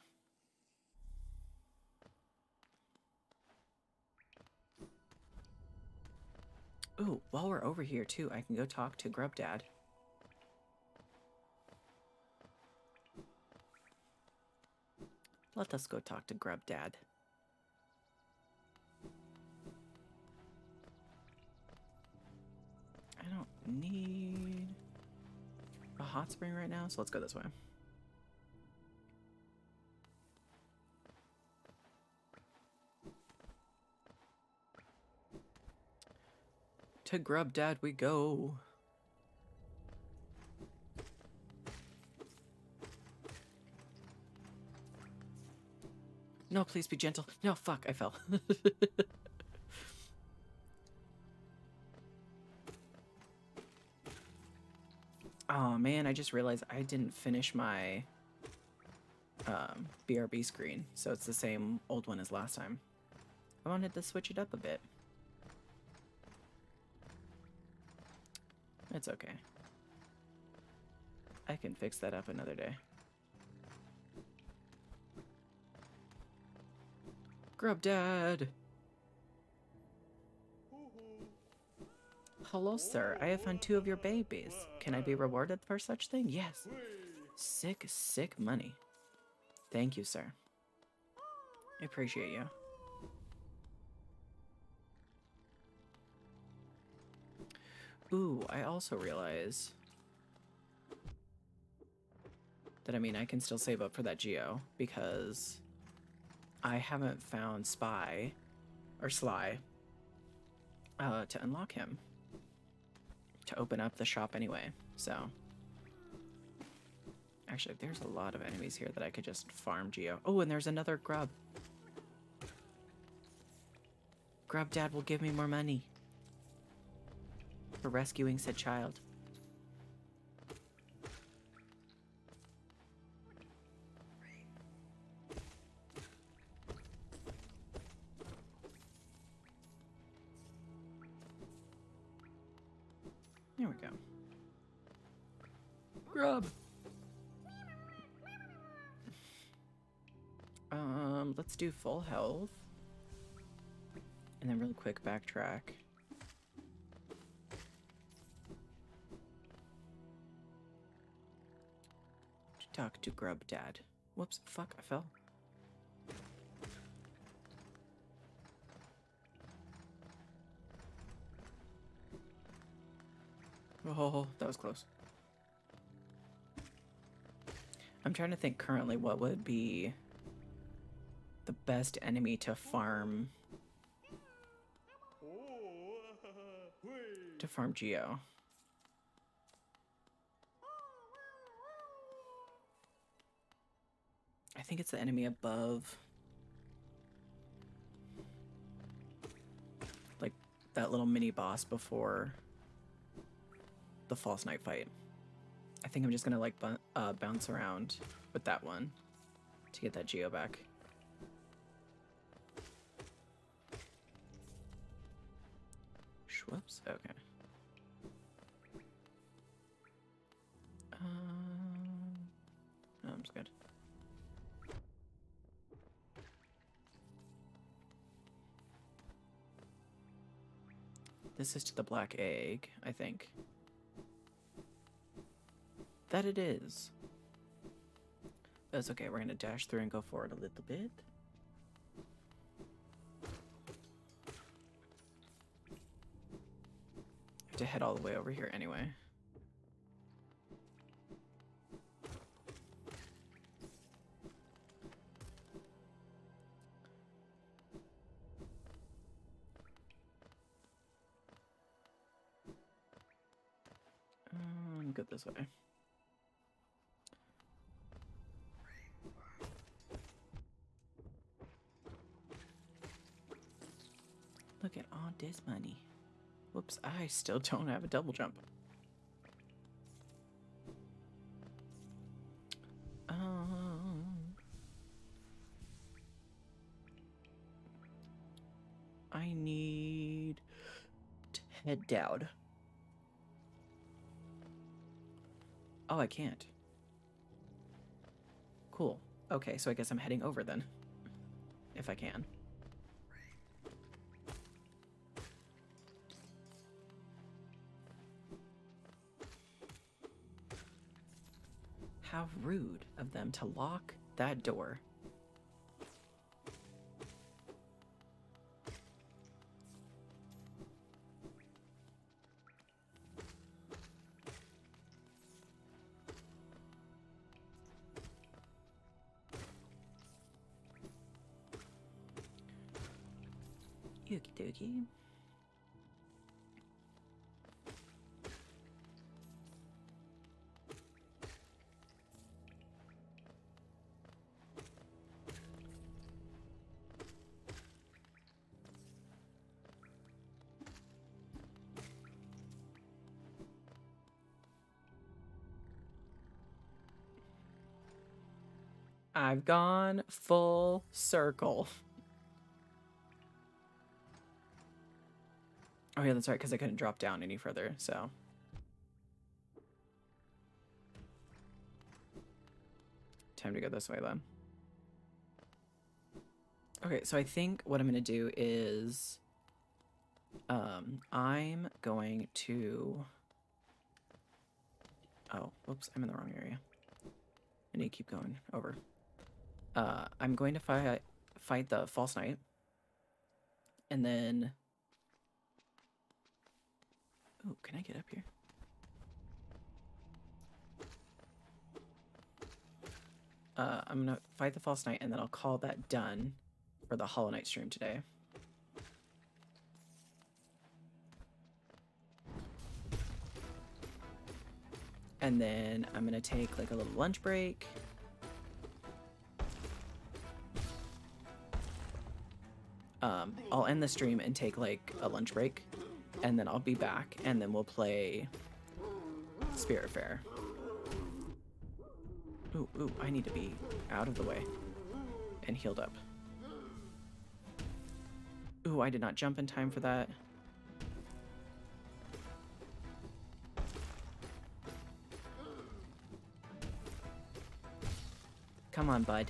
Ooh, while we're over here too, I can go talk to Grub Dad. Let us go talk to Grub Dad. I don't need a hot spring right now, so let's go this way. To Grub Dad we go. No, please be gentle. No, fuck, I fell. Oh man, I just realized I didn't finish my um, B R B screen, so it's the same old one as last time. I wanted to switch it up a bit. It's okay. I can fix that up another day. Grub Dad! Hello, sir. I have found two of your babies. Can I be rewarded for such thing? Yes. Sick, sick money. Thank you, sir. I appreciate you. Ooh, I also realize that, I mean, I can still save up for that Geo because I haven't found Spy or Sly uh, to unlock him, to open up the shop anyway. So, actually, there's a lot of enemies here that I could just farm Geo. Oh, and there's another Grub. Grub Dad will give me more money for rescuing said child. There we go. Grub! Um, let's do full health. And then really quick backtrack. Talk to Grub Dad. Whoops, fuck, I fell. Oh, that was close. I'm trying to think currently what would be the best enemy to farm. To farm Geo. I think it's the enemy above. Like that little mini boss before the false night fight. I think I'm just gonna like bu uh, bounce around with that one to get that Geo back. Whoops. Okay. Um, no, I'm just good. This is to the black egg, I think. That it is. That's okay, we're gonna dash through and go forward a little bit. I have to head all the way over here anyway. Um, good this way. Look at all this money. Whoops, I still don't have a double jump. Um, I need to head down. Oh, I can't. Cool. Okay, so I guess I'm heading over then. If I can. How rude of them to lock that door. Okie dokie. I've gone full circle. Oh yeah, that's right, because I couldn't drop down any further, so. Time to go this way then. Okay, so I think what I'm going to do is um, I'm going to... Oh, whoops, I'm in the wrong area. I need to keep going over. Uh, I'm going to fight, fight the False Knight. And then... Oh, can I get up here? Uh, I'm going to fight the False Knight, and then I'll call that done for the Hollow Knight stream today. And then I'm going to take like a little lunch break. Um, I'll end the stream and take like a lunch break. And then I'll be back, and then we'll play Spiritfarer. Ooh, ooh, I need to be out of the way and healed up. Ooh, I did not jump in time for that. Come on, bud.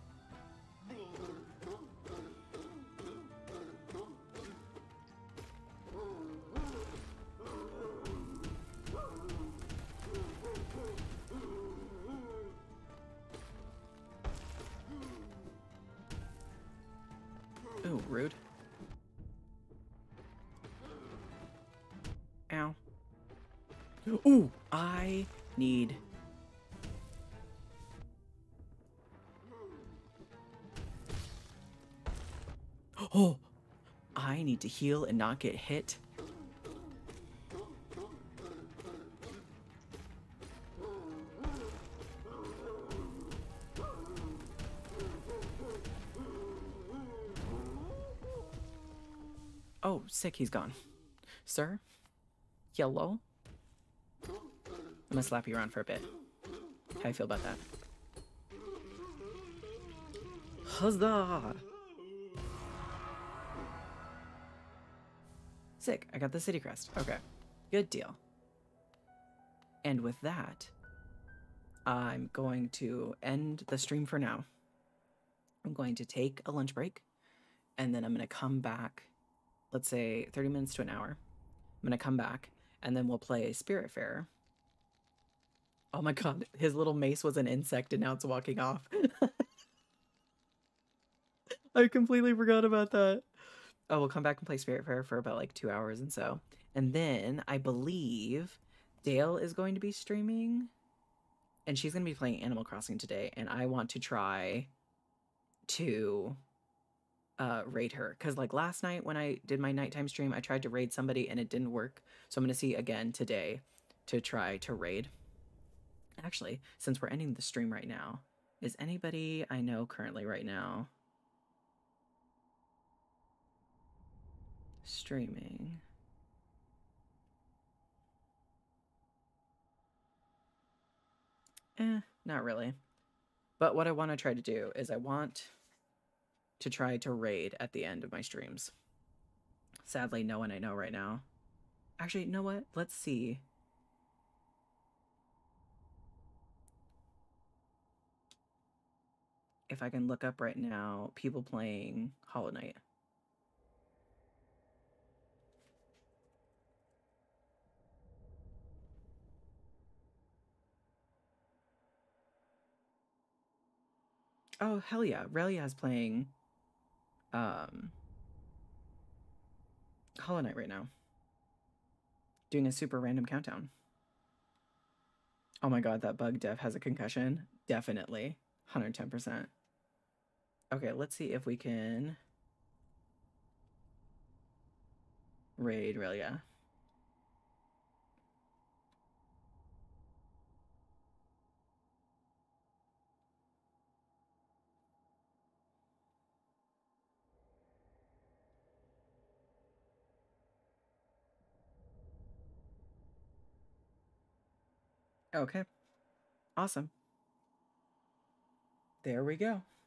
Ooh, rude. Ow. Ooh, I need... Oh, I need to heal and not get hit. Oh, sick, he's gone. Sir? Yellow? I'm gonna slap you around for a bit. How you feel about that? Huzzah! Sick, I got the city crest. Okay, good deal. And with that, I'm going to end the stream for now. I'm going to take a lunch break, and then I'm going to come back, let's say thirty minutes to an hour. I'm going to come back, and then we'll play Spiritfarer. Oh my god, his little mace was an insect, and now it's walking off. I completely forgot about that. Oh, we'll come back and play Spiritfarer for about like two hours and so. And then I believe Dale is going to be streaming. And she's going to be playing Animal Crossing today. And I want to try to uh, raid her. Because like last night when I did my nighttime stream, I tried to raid somebody and it didn't work. So I'm going to see again today to try to raid. Actually, since we're ending the stream right now, is anybody I know currently right now streaming? Eh, not really. But what I want to try to do is I want to try to raid at the end of my streams. Sadly, no one I know right now. Actually, you know what? Let's see. If I can look up right now, people playing Hollow Knight. Oh, hell yeah. Relia's playing um, Hollow Knight right now. Doing a super random countdown. Oh my god, that bug dev has a concussion. Definitely. one hundred ten percent. Okay, let's see if we can raid Relia. Okay. Awesome. There we go.